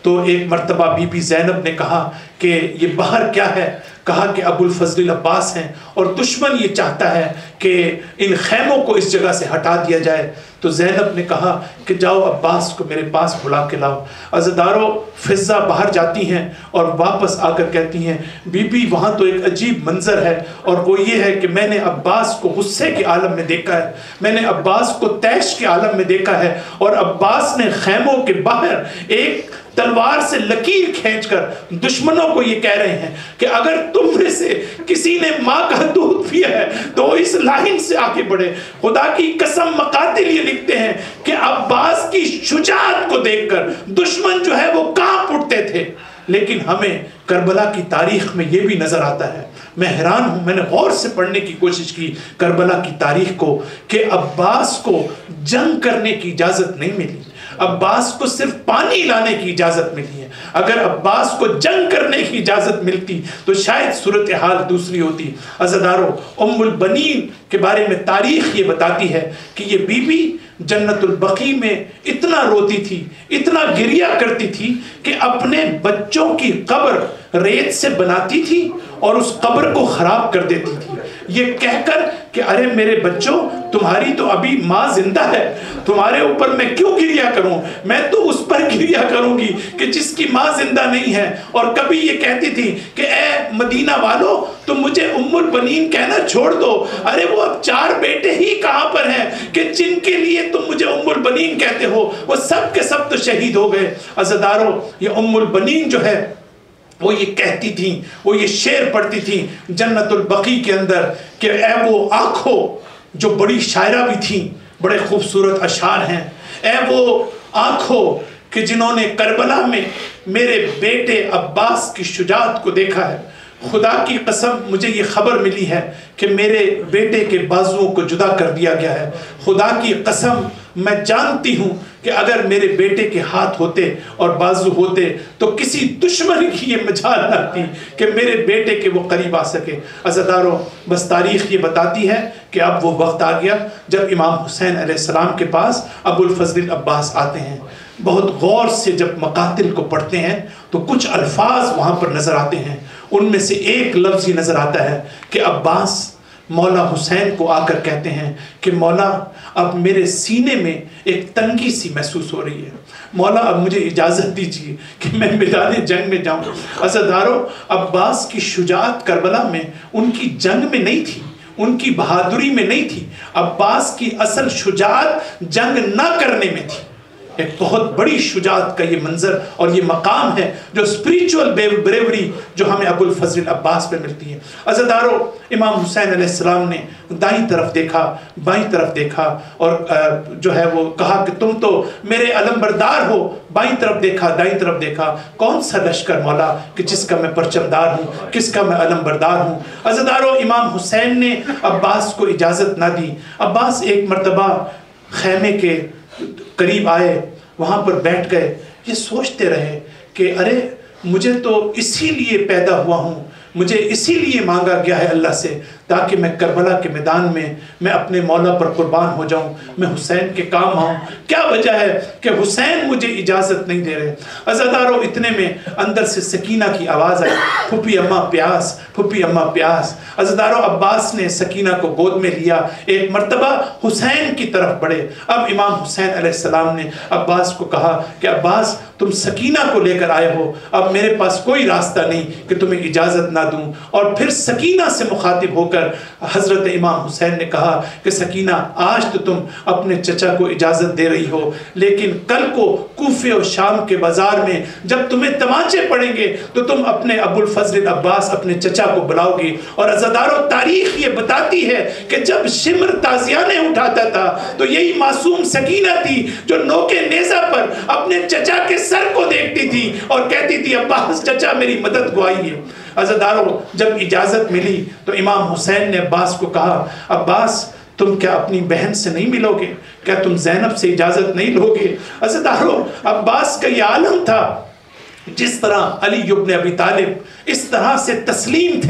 تو ایک مرتبہ بی بی زینب نے کہا کہ یہ باہر کیا ہے؟ کہا کہ ابو الفضل عباس ہیں اور دشمن یہ چاہتا ہے کہ ان خیموں کو اس جگہ سے ہٹا دیا جائے۔ تو زینب نے کہا کہ جاؤ عباس کو میرے پاس بلا کے لاؤ۔ عزیزدارو، فضہ باہر جاتی ہیں اور واپس آ کر کہتی ہیں بی بی وہاں تو ایک عجیب منظر ہے، اور وہ یہ ہے کہ میں نے عباس کو غصے کے عالم میں دیکھا ہے، میں نے عباس کو تیش کے عالم میں دیکھا ہے، اور عباس نے خیموں کے باہر ایک تلوار سے لکیر کھینچ کر دشمنوں کو یہ کہہ رہے ہیں کہ اگر تم میں سے کسی نے ماں کا دودھ پیا ہے تو اس لائن سے آگے بڑھے۔ خدا کی قسم مقاتل یہ لکھتے ہیں کہ عباس کی شجاعت کو دیکھ کر دشمن جو ہے وہ کانپ اٹھتے تھے، لیکن ہمیں کربلا کی تاریخ میں یہ بھی نظر آتا ہے۔ میں حیران ہوں، میں نے غور سے پڑھنے کی کوشش کی کربلا کی تاریخ کو، کہ عباس کو جنگ کرنے کی اجازت نہیں ملی، عباس کو صرف پانی لانے کی اجازت ملی ہے۔ اگر عباس کو جنگ کرنے کی اجازت ملتی تو شاید صورتحال دوسری ہوتی۔ عزیزدارو، ام البنین کے بارے میں تاریخ یہ بتاتی ہے کہ یہ بی بی جنت البقیع میں اتنا روتی تھی، اتنا گریہ کرتی تھی کہ اپنے بچوں کی قبر ریت سے بناتی تھی اور اس قبر کو خراب کر دیتی تھی، یہ کہہ کر کہ ارے میرے بچوں، تمہاری تو ابھی ماں زندہ ہے، تمہارے اوپر میں کیوں گریہ کروں؟ میں تو اس پر گریہ کروں گی کہ جس کی ماں زندہ نہیں ہے۔ اور کبھی یہ کہتی تھی کہ اے مدینہ والو، تم مجھے ام البنین کہنا چھوڑ دو، ارے وہ اب چار بیٹے ہی کہاں پر ہیں کہ جن کے لیے تم مجھے ام البنین کہتے ہو، وہ سب کے سب تو شہید ہو گئے۔ عزیزدارو، یہ ام البنین جو ہے وہ یہ کہتی تھیں، وہ یہ شعر پڑھتی تھیں جنت البقیع کے اندر کہ اے وہ آنکھوں جو بڑی شاعرہ بھی تھیں، بڑے خوبصورت اشعار ہیں، اے وہ آنکھوں کہ جنہوں نے کربلا میں میرے بیٹے عباس کی شجاعت کو دیکھا ہے، خدا کی قسم مجھے یہ خبر ملی ہے کہ میرے بیٹے کے بازوؤں کو جدا کر دیا گیا ہے۔ خدا کی قسم میں جانتی ہوں کہ اگر میرے بیٹے کے ہاتھ ہوتے اور بازو ہوتے تو کسی دشمن کی یہ مجال نہ تھی کہ میرے بیٹے کے وہ قریب آ سکے۔ عزیزدارو، بس تاریخ یہ بتاتی ہے کہ اب وہ وقت آ گیا جب امام حسین علیہ السلام کے پاس ابو الفضل عباس آتے ہیں۔ بہت غور سے جب مقاتل کو پڑھتے ہیں تو کچھ الفاظ وہاں پر نظر آتے ہیں، ان میں سے ایک لفظ یہ نظر آتا ہے کہ عباس مولا حسین کو آ کر کہتے ہیں کہ مولا اب میرے سینے میں ایک تنگی سی محسوس ہو رہی ہے، مولا اب مجھے اجازت دیجیے کہ میں میدان جنگ میں جاؤں۔ عزیزدارو، عباس کی شجاعت کربلا میں ان کی جنگ میں نہیں تھی، ان کی بہادری میں نہیں تھی، عباس کی اصل شجاعت جنگ نہ کرنے میں تھی۔ ایک بہت بڑی شجاعت کا یہ منظر اور یہ مقام ہے جو اسپریچول بریوری جو ہمیں ابو الفضل عباس پہ ملتی ہے۔ عزیزدارو، امام حسین علیہ السلام نے دائیں طرف دیکھا، بائیں طرف دیکھا، اور جو ہے وہ کہا کہ تم تو میرے علمبردار ہو۔ بائیں طرف دیکھا، دائیں طرف دیکھا، کون سا لشکر مولا کہ جس کا میں پرچمدار ہوں، کس کا میں علمبردار ہوں۔ عزیزدارو، امام حسین نے عباس کو اجازت نہ دی۔ عباس ایک مرتبہ خیمے کے قریب آئے، وہاں پر بیٹھ گئے، یہ سوچتے رہے کہ ارے مجھے تو اسی لیے پیدا ہوا ہوں، مجھے اسی لیے مانگا گیا ہے اللہ سے تاکہ میں کربلا کے میدان میں میں اپنے مولا پر قربان ہو جاؤں، میں حسین کے کام آؤں۔ کیا وجہ ہے کہ حسین مجھے اجازت نہیں دے رہے؟ عزیزدارو، اتنے میں اندر سے سکینہ کی آواز آئی، پھپھی اماں پیاس، پھپھی اماں پیاس۔ عزیزدارو، عباس نے سکینہ کو گود میں لیا، ایک مرتبہ حسین کی طرف بڑھے۔ اب امام حسین علیہ السلام نے عباس کو کہا کہ عباس، تم سکینہ کو لے کر آئے ہو، اب میرے پاس کوئی راستہ نہیں کہ تمہیں اجازت نہ دوں۔ اور پھر سکینہ سے مخاطب ہو کر حضرت امام حسین نے کہا کہ سکینہ، آج تو تم اپنے چچا کو اجازت دے رہی ہو، لیکن کل کو کوفے اور شام کے بازار میں جب تمہیں تمانچے پڑیں گے تو تم اپنے ابو الفضل عباس، اپنے چچا کو بلاؤ گی۔ اور عزیزدارو، تاریخ یہ بتاتی ہے کہ جب شمر تازیانے اٹھاتا تھا تو یہی معصوم سکینہ تھی جو نوکے نیزہ پر اپنے چچا کے سر کو دیکھتی تھی اور کہتی تھی عباس چچا میری مدد کو آئیے۔ عزیزدارو، جب اجازت ملی تو امام حسین نے عباس کو کہا عباس، تم کیا اپنی بہن سے نہیں ملو گے؟ کیا تم زینب سے اجازت نہیں لو گے؟ عزیزدارو، عباس کا یہ عالم تھا، جس طرح علی ابن ابی طالب اس طرح سے تسلیم تھے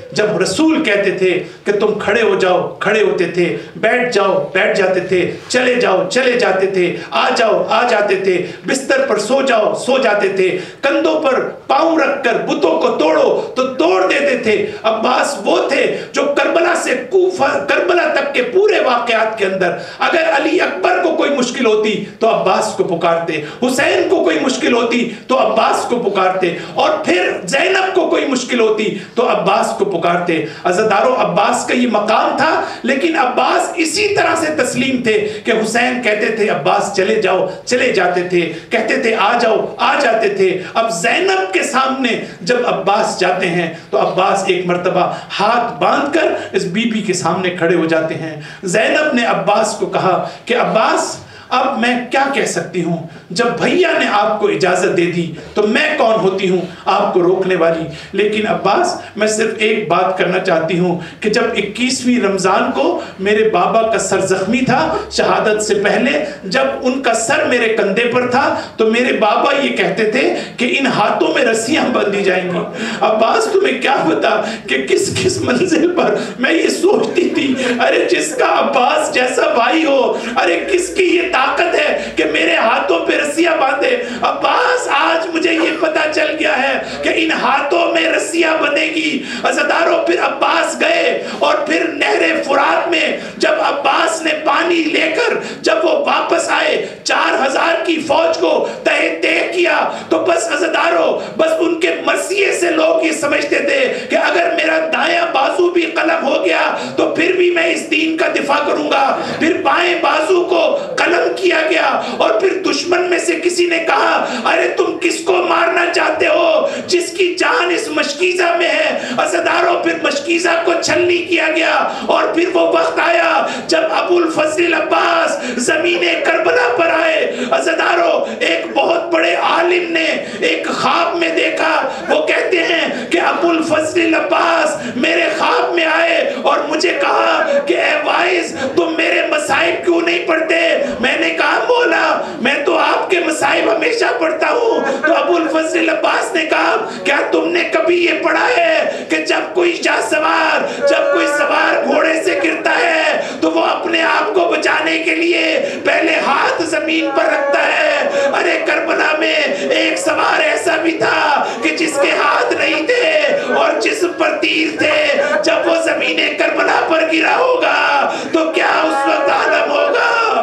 جب رسول کہتے تھے کہ تم کھڑے ہو جاؤ کھڑے ہوتے تھے، بیٹھ جاؤ بیٹھ جاتے تھے، چلے جاؤ چلے جاتے تھے، آ جاؤ آ جاتے تھے، بستر پر سو جاؤ سو جاتے تھے، کندھوں پر پاؤں رکھ کر بتوں کو توڑو تو توڑ دیتے تھے۔ عباس وہ تھے جو کربلا سے کوفہ کربلا تک کے پورے واقعات کے اندر اگر علی اکبر کو کوئی مشکل ہوتی تو عباس کو پکارتے، حسین کو کوئی مشکل ہوتی تو عباس کو پکارتے، اور پھر زینب کو کوئی مشکل ہوتی تو عباس کو پکارتے۔ عزادارو، عباس کا یہ مقام تھا، لیکن عباس اسی طرح سے تسلیم تھے کہ حسین کہتے تھے عباس چلے جاؤ چلے جاتے تھے، کہتے تھے آ جاؤ آ جاتے تھے۔ اب زینب کے سامنے جب عباس جاتے ہیں تو عباس ایک مرتبہ ہاتھ باندھ کر اس بی بی کے سامنے کھڑے ہو جاتے ہیں۔ زینب نے عباس کو کہا کہ عباس اب میں کیا کہہ سکتی ہوں، جب بھیا نے آپ کو اجازت دے دی تو میں کون ہوتی ہوں آپ کو روکنے والی، لیکن عباس میں صرف ایک بات کرنا چاہتی ہوں کہ جب اکیسویں رمضان کو میرے بابا کا سر زخمی تھا شہادت سے پہلے، جب ان کا سر میرے کندھے پر تھا تو میرے بابا یہ کہتے تھے کہ ان ہاتھوں میں رسیاں باندھی جائیں گی۔ عباس تمہیں کیا پتا کہ کس کس منزل پر میں یہ سوچتی تھی، ارے جس کا عباس جیسا بھائی ہو، ارے کس کی یہ طاقت ہے کہ میرے ہاتھوں پہ رسیاں باندھے۔ عباس آج مجھے یہ پتا چل گیا ہے کہ ان ہاتھوں میں رسیاں بندھے گی۔ عزاداروں، پھر عباس گئے اور پھر نہر فرات میں جب عباس نے پانی لے کر جب وہ واپس آئے چار ہزار کی فوج کو تہے تے کیا تو بس عزاداروں بس ان کے مرثیے سے لوگ یہ سمجھتے تھے کہ اگر میرا دایاں بازو بھی قلم ہو گیا تو پھر بھی میں اس دین کا دفاع کروں گا۔ پھر بائیں بازو کو قلم کیا گیا اور پھر دشمن میں سے کسی نے کہا ارے تم کس کو مارنا چاہتے ہو جس کی جان اس مشکیزہ میں ہے۔ عزاداروں، پھر مشکیزہ کو چھلنی کیا گیا اور پھر وہ وقت آیا جب ابو الفضل عباس زمین کربلا پر آئے۔ عزاداروں، ایک بہت بڑے عالم نے ایک خواب میں دیکھا، وہ کہتے ہیں کہ ابو الفضل عباس میرے خواب میں آئے اور مجھے کہا کہ اے وائز تم میرے مصائب کیوں نہیں پڑھتے؟ میں نے کہا مولا میں تو آپ کے مصائب ہمیشہ پڑھتا ہوں۔ تو ابو الفضل عباس نے کہا کیا تم نے کبھی یہ پڑھا ہے کہ جب کوئی شاہ سوار جب کوئی سوار گھوڑے سے گرتا ہے تو وہ اپنے آپ کو بچانے کے لیے پہلے ہاتھ زمین پر رکھتا ہے؟ ارے کربلا میں ایک سوار ایسا بھی تھا کہ جس کے ہاتھ نہیں تھے اور جسم پر تیر تھے، جب وہ زمین کربلا پر گرا ہوگا تو کیا اس وقت عالم ہوگا؟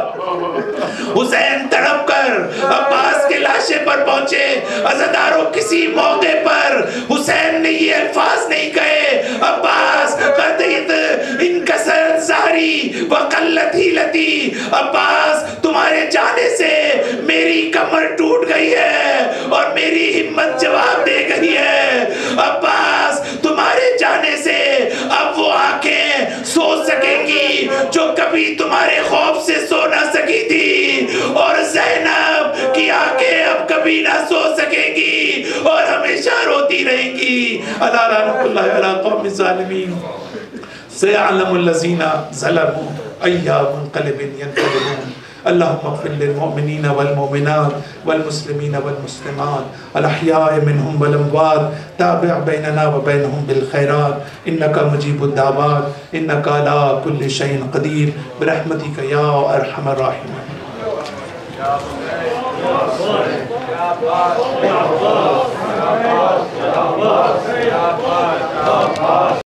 حسین تڑپ کر عباس کے لاشے پر پہنچے۔ عزاداروں، کسی موقع پر حسین نے یہ الفاظ نہیں کہے عباس قد انکسرت ظہری وقلت حیلتی، عباس تمہارے جانے سے میری کمر ٹوٹ گئی ہے اور میری ہمت جواب دے گئی ہے۔ عباس تمہارے جانے سے اب وہ آنکھیں سو سکیں گی جو کبھی تمہارے خوف سے سو نہ سکی تھی، اور زینب کی آنکھیں اب کبھی نہ سو سکیں گی اور ہمیشہ روتی رہیں گی۔ اللہ لعنت اللہ علی قوم الظالمین، سيعلم الذين ظلموا أي منقلب ينقلبون۔ اللهم اغفر للمؤمنين والمؤمنات والمسلمين والمسلمات الأحياء منهم والأموات، تابع بيننا وبينهم بالخيرات إنك مجيب الدعوات إنك على كل شيء قدير برحمتك يا أرحم الراحمين۔